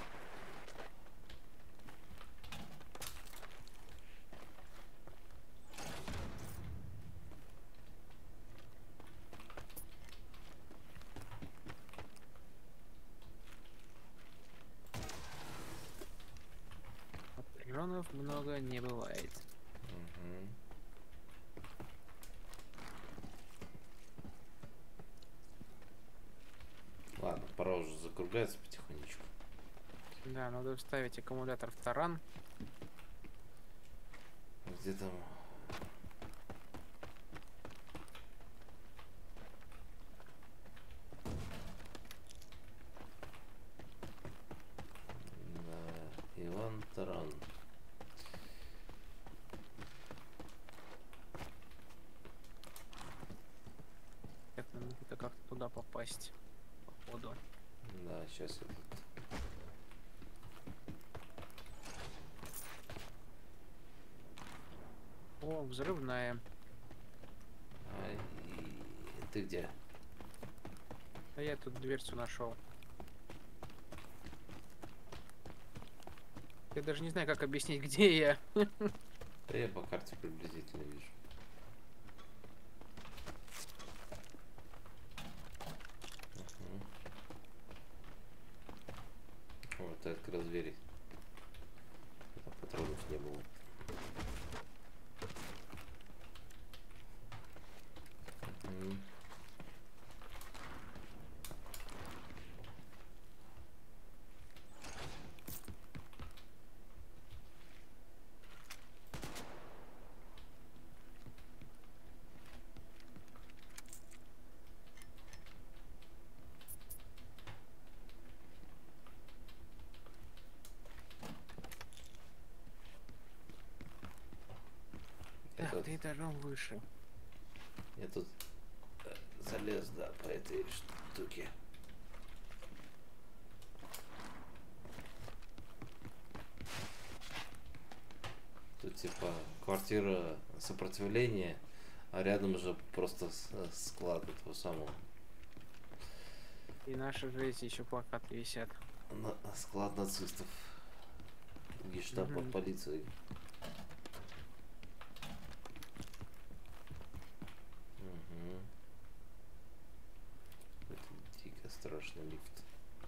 Патронов много не бывает. Мгм. Ладно, пора уже закругляться потихонечку. Да, надо вставить аккумулятор в таран. Где там? туда попасть. Походу. Да, сейчас я тут. О, взрывная. А, и... Ты где? А я тут дверцу нашел. Я даже не знаю, как объяснить, где я. Да я по карте приблизительно вижу. Угу. Вот, ты открыл двери. Там патронов не было. Угу. Так, тут- ты этажом выше. Я тут э, залез, да, по этой штуке. Тут типа квартира сопротивления, а рядом же просто с- склад этого самого. И наши же эти еще плакаты висят. На- склад нацистов. Гештаб Мгм. под полицией. Угу. Это дико страшный лифт.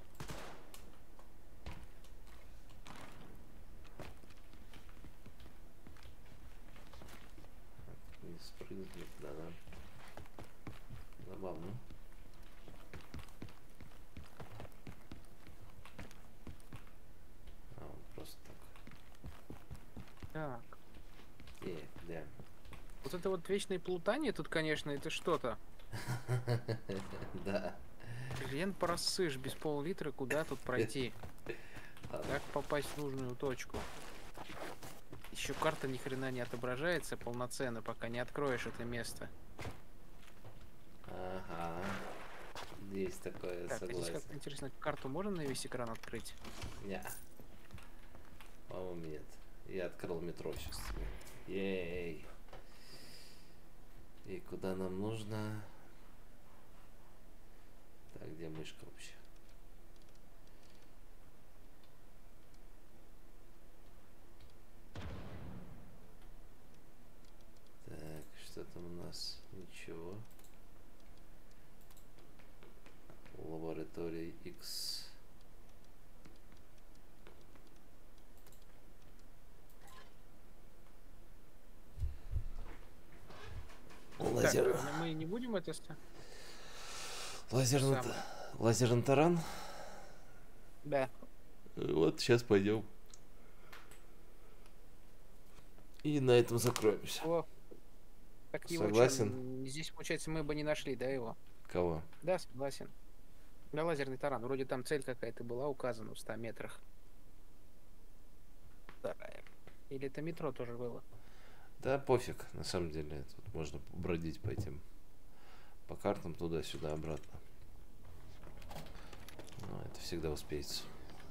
Не спрыгнуть никуда, да? Забавно. А, он просто так. Так. Э, да. Вот это вот вечное плутание тут, конечно, это что-то. Да. Хрен просышь, без пол-литра куда тут пройти? Как попасть в нужную точку? Еще карта ни хрена не отображается полноценно, пока не откроешь это место. Ага. Есть такое, Так, а здесь согласен. как интересно, карту можно на весь экран открыть? Не. По-моему, нет. Я открыл метро сейчас. Ей. И куда нам нужно? Так, где мышка вообще? Так, что там у нас? Ничего. Лаборатория X. Лазер. Так, мы не будем это... ста- Лазерный, самое. та- лазерный таран. Да. Вот сейчас пойдем. И на этом закроемся. О, так его чё, Согласен. м, здесь, получается, мы бы не нашли, да, его? Кого? Да, согласен. Да, лазерный таран. Вроде там цель какая-то была указана в ста метрах. Вторая. Или это метро тоже было? Да пофиг, на самом деле. Тут можно бродить по этим, по картам туда-сюда, обратно. Но это всегда успеется.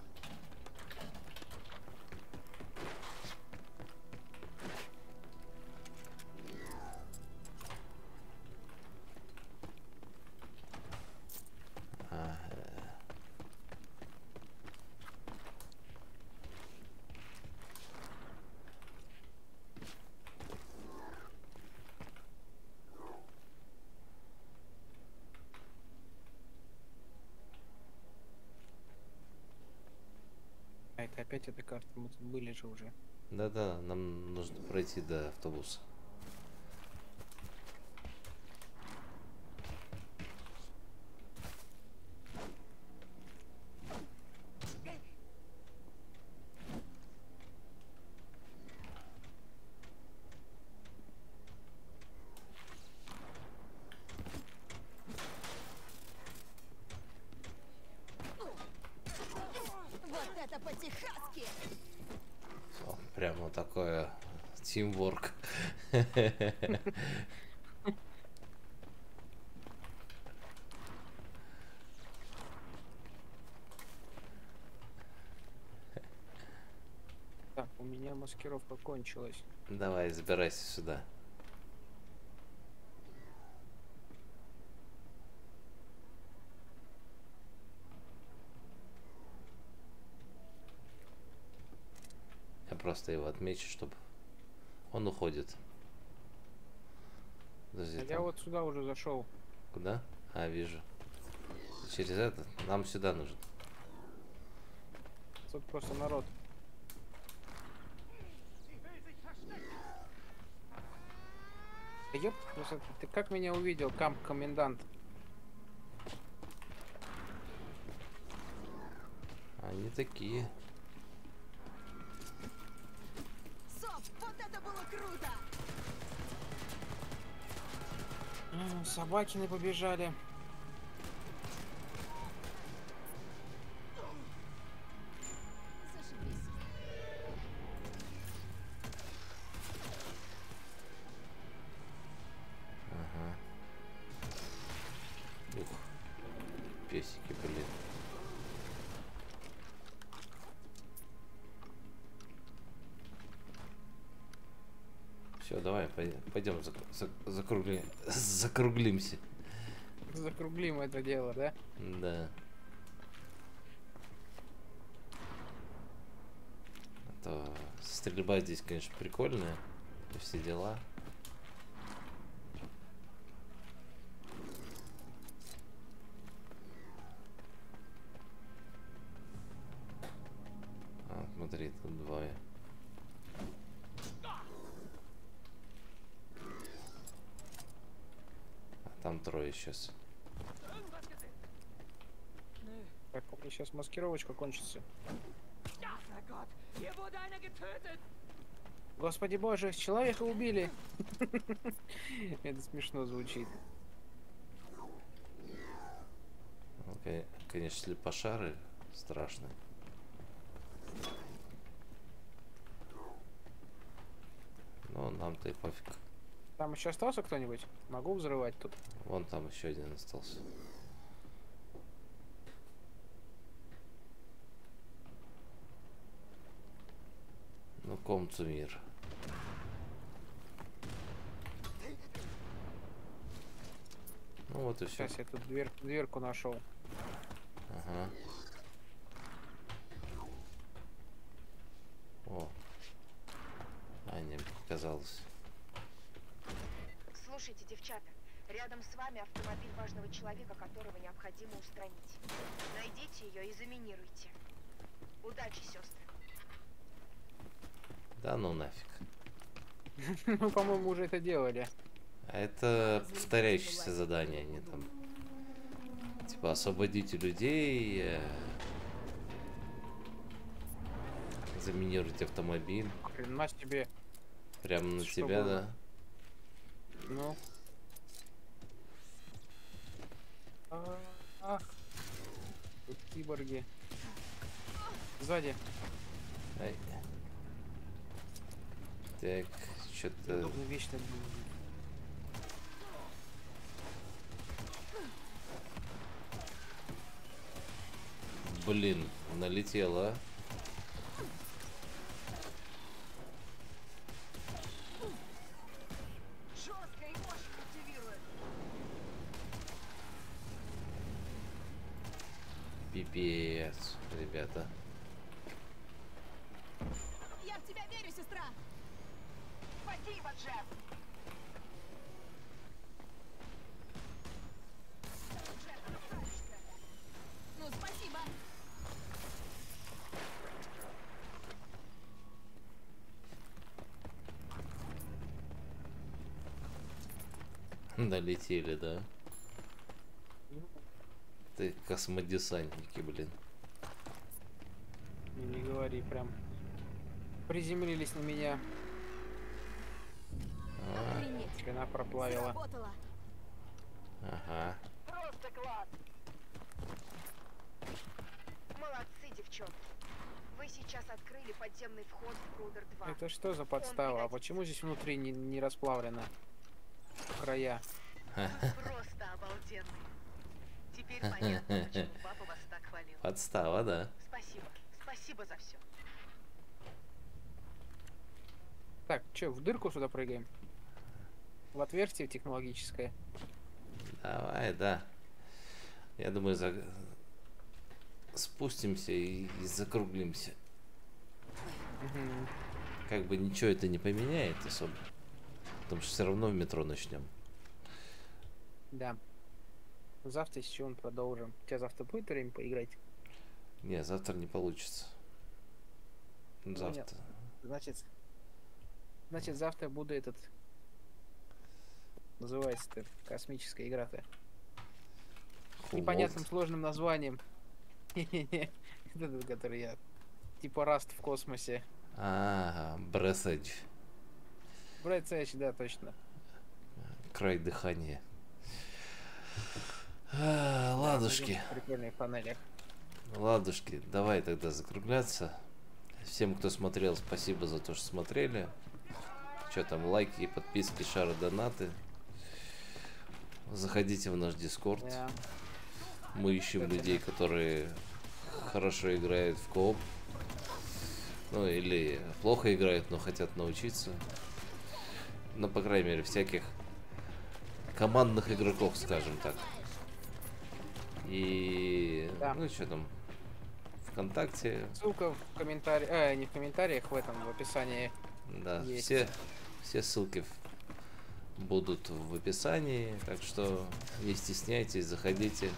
Ага. А это опять эта карта, мы тут были же уже. Да-да, нам нужно пройти до автобуса. Вот это по-техасски! Всё, прямо такое тимворк. маскировка кончилась. Давай, забирайся сюда. Я просто его отмечу, чтобы он уходит. Подожди, А я там- вот сюда уже зашел. Куда? А, вижу. Через это? Нам сюда нужен. Тут просто народ. Да ёп, просто ты как меня увидел, камп-комендант? Они такие. Соп, вот это было круто! М, Собакины побежали. Зашибись. Ага. Ух. Песики, блин. Все, давай, пойдем закругли... закруглимся. Закруглим это дело, да? Да. А то стрельба здесь, конечно, прикольная. И все дела. А, смотри, тут двое. А там трое сейчас. Так, у меня сейчас маскировочка кончится. Herrgott, hier wurde einer getötet! Господи боже, человека убили. Это смешно звучит. Ну, кон- конечно, слепошары страшные. Но нам-то и пофиг. Там еще остался кто-нибудь? Могу взрывать тут. Вон там еще один остался. Ну, комцу мир. Ну вот и все. Сейчас я тут дверь, дверку нашел. Ага. О. А, не показалось. Слушайте, девчата, рядом с вами автомобиль важного человека, которого необходимо устранить. Найдите ее и заминируйте. Удачи, сестры. Да ну нафиг. Мы, по-моему, уже это делали. А это повторяющиеся задания, они там. Типа освободите людей, э, заминировать автомобиль. Хрена тебе. Прямо на Что тебя, было? да? Ну. А, Ах. Тут киборги. Сзади. Ай. Так, что-то... Удобно, вечно. Блин, налетела. Жестко и мощь культивирует. Пипец, ребята. Я в тебя верю, сестра! Спасибо, Джефф. Джефф, ты справишься. Ну, спасибо! Налетели, да? Ты космодесантники, блин. Не, не говори, прям. Приземлились на меня. А, Охренеть! Спина проплавила. Сработало! ага. Просто класс. Молодцы, девчонки. Вы сейчас открыли подземный вход в Брудер два. Это что за подстава? А почему здесь внутри не, не расплавлено? Края. Просто обалденные. Теперь понятно, почему папа вас так хвалил. Подстава, да. Спасибо. Спасибо за все. Так, что, в дырку сюда прыгаем? В отверстие технологическое. Давай, да. Я думаю, за... спустимся и, и закруглимся. Мгм. Как бы ничего это не поменяет особо. Потому что все равно в метро начнем. Да. Завтра с чего мы продолжим. У тебя завтра будет время поиграть? Не, завтра не получится. Ну, Завтра. нет. Значит, значит, завтра буду этот... Называется-то космическая игра-то. С непонятным сложным названием. Не-не-не. Этот, который я... Типа Раст в космосе. А, Breath Edge. Брайт Эдж, да, точно. Край дыхания. А, ладушки. Прикольные панели. Ладушки, давай тогда закругляться. Всем, кто смотрел, спасибо за то, что смотрели. Что там, лайки, подписки, шары, донаты. Заходите в наш Дискорд. Да. Мы ищем людей, которые хорошо играют в кооп. Ну, или плохо играют, но хотят научиться. Ну, по крайней мере, всяких командных игроков, скажем так. И... Да. Ну, что там? ВКонтакте. Ссылка в комментариях, э, не в комментариях, в этом, в описании. Да, Есть. все, все ссылки в- будут в описании. Так что не стесняйтесь, заходите.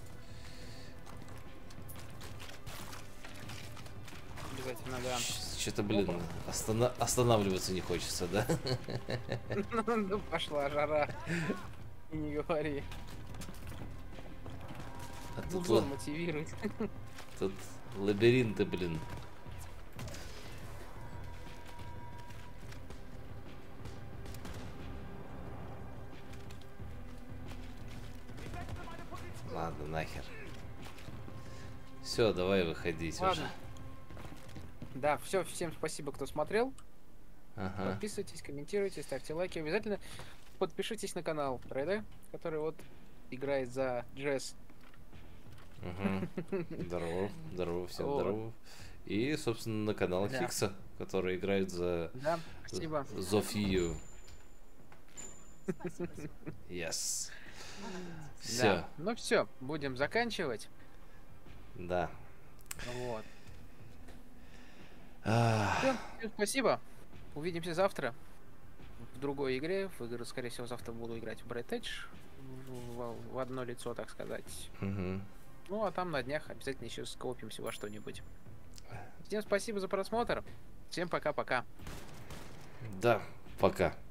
Обязательно, да. Что-то, блин, остана- останавливаться не хочется, да? Ну, пошла жара. И не говори. А тут, Музон вот- мотивирует. тут лабиринты, блин. Ладно, нахер. Все, давай выходить Ладно. уже. Да, все, всем спасибо, кто смотрел. Ага. Подписывайтесь, комментируйте, ставьте лайки. Обязательно подпишитесь на канал Реда, который вот играет за Джесс. Мгм. Здорово, здорово, всем Вот. здорово. И, собственно, на канал Да. Фикса, который играет за Да, спасибо. Зофию. Yes. Все, Да. Ну все, будем заканчивать. да. Вот. Ах, Всё, всем спасибо. Увидимся завтра в другой игре. В игры, скорее всего, завтра буду играть в Bright Edge. В, в одно лицо, так сказать. мгм. Ну, а там на днях обязательно еще скопимся во что-нибудь. Всем спасибо за просмотр. Всем пока-пока. Да, пока.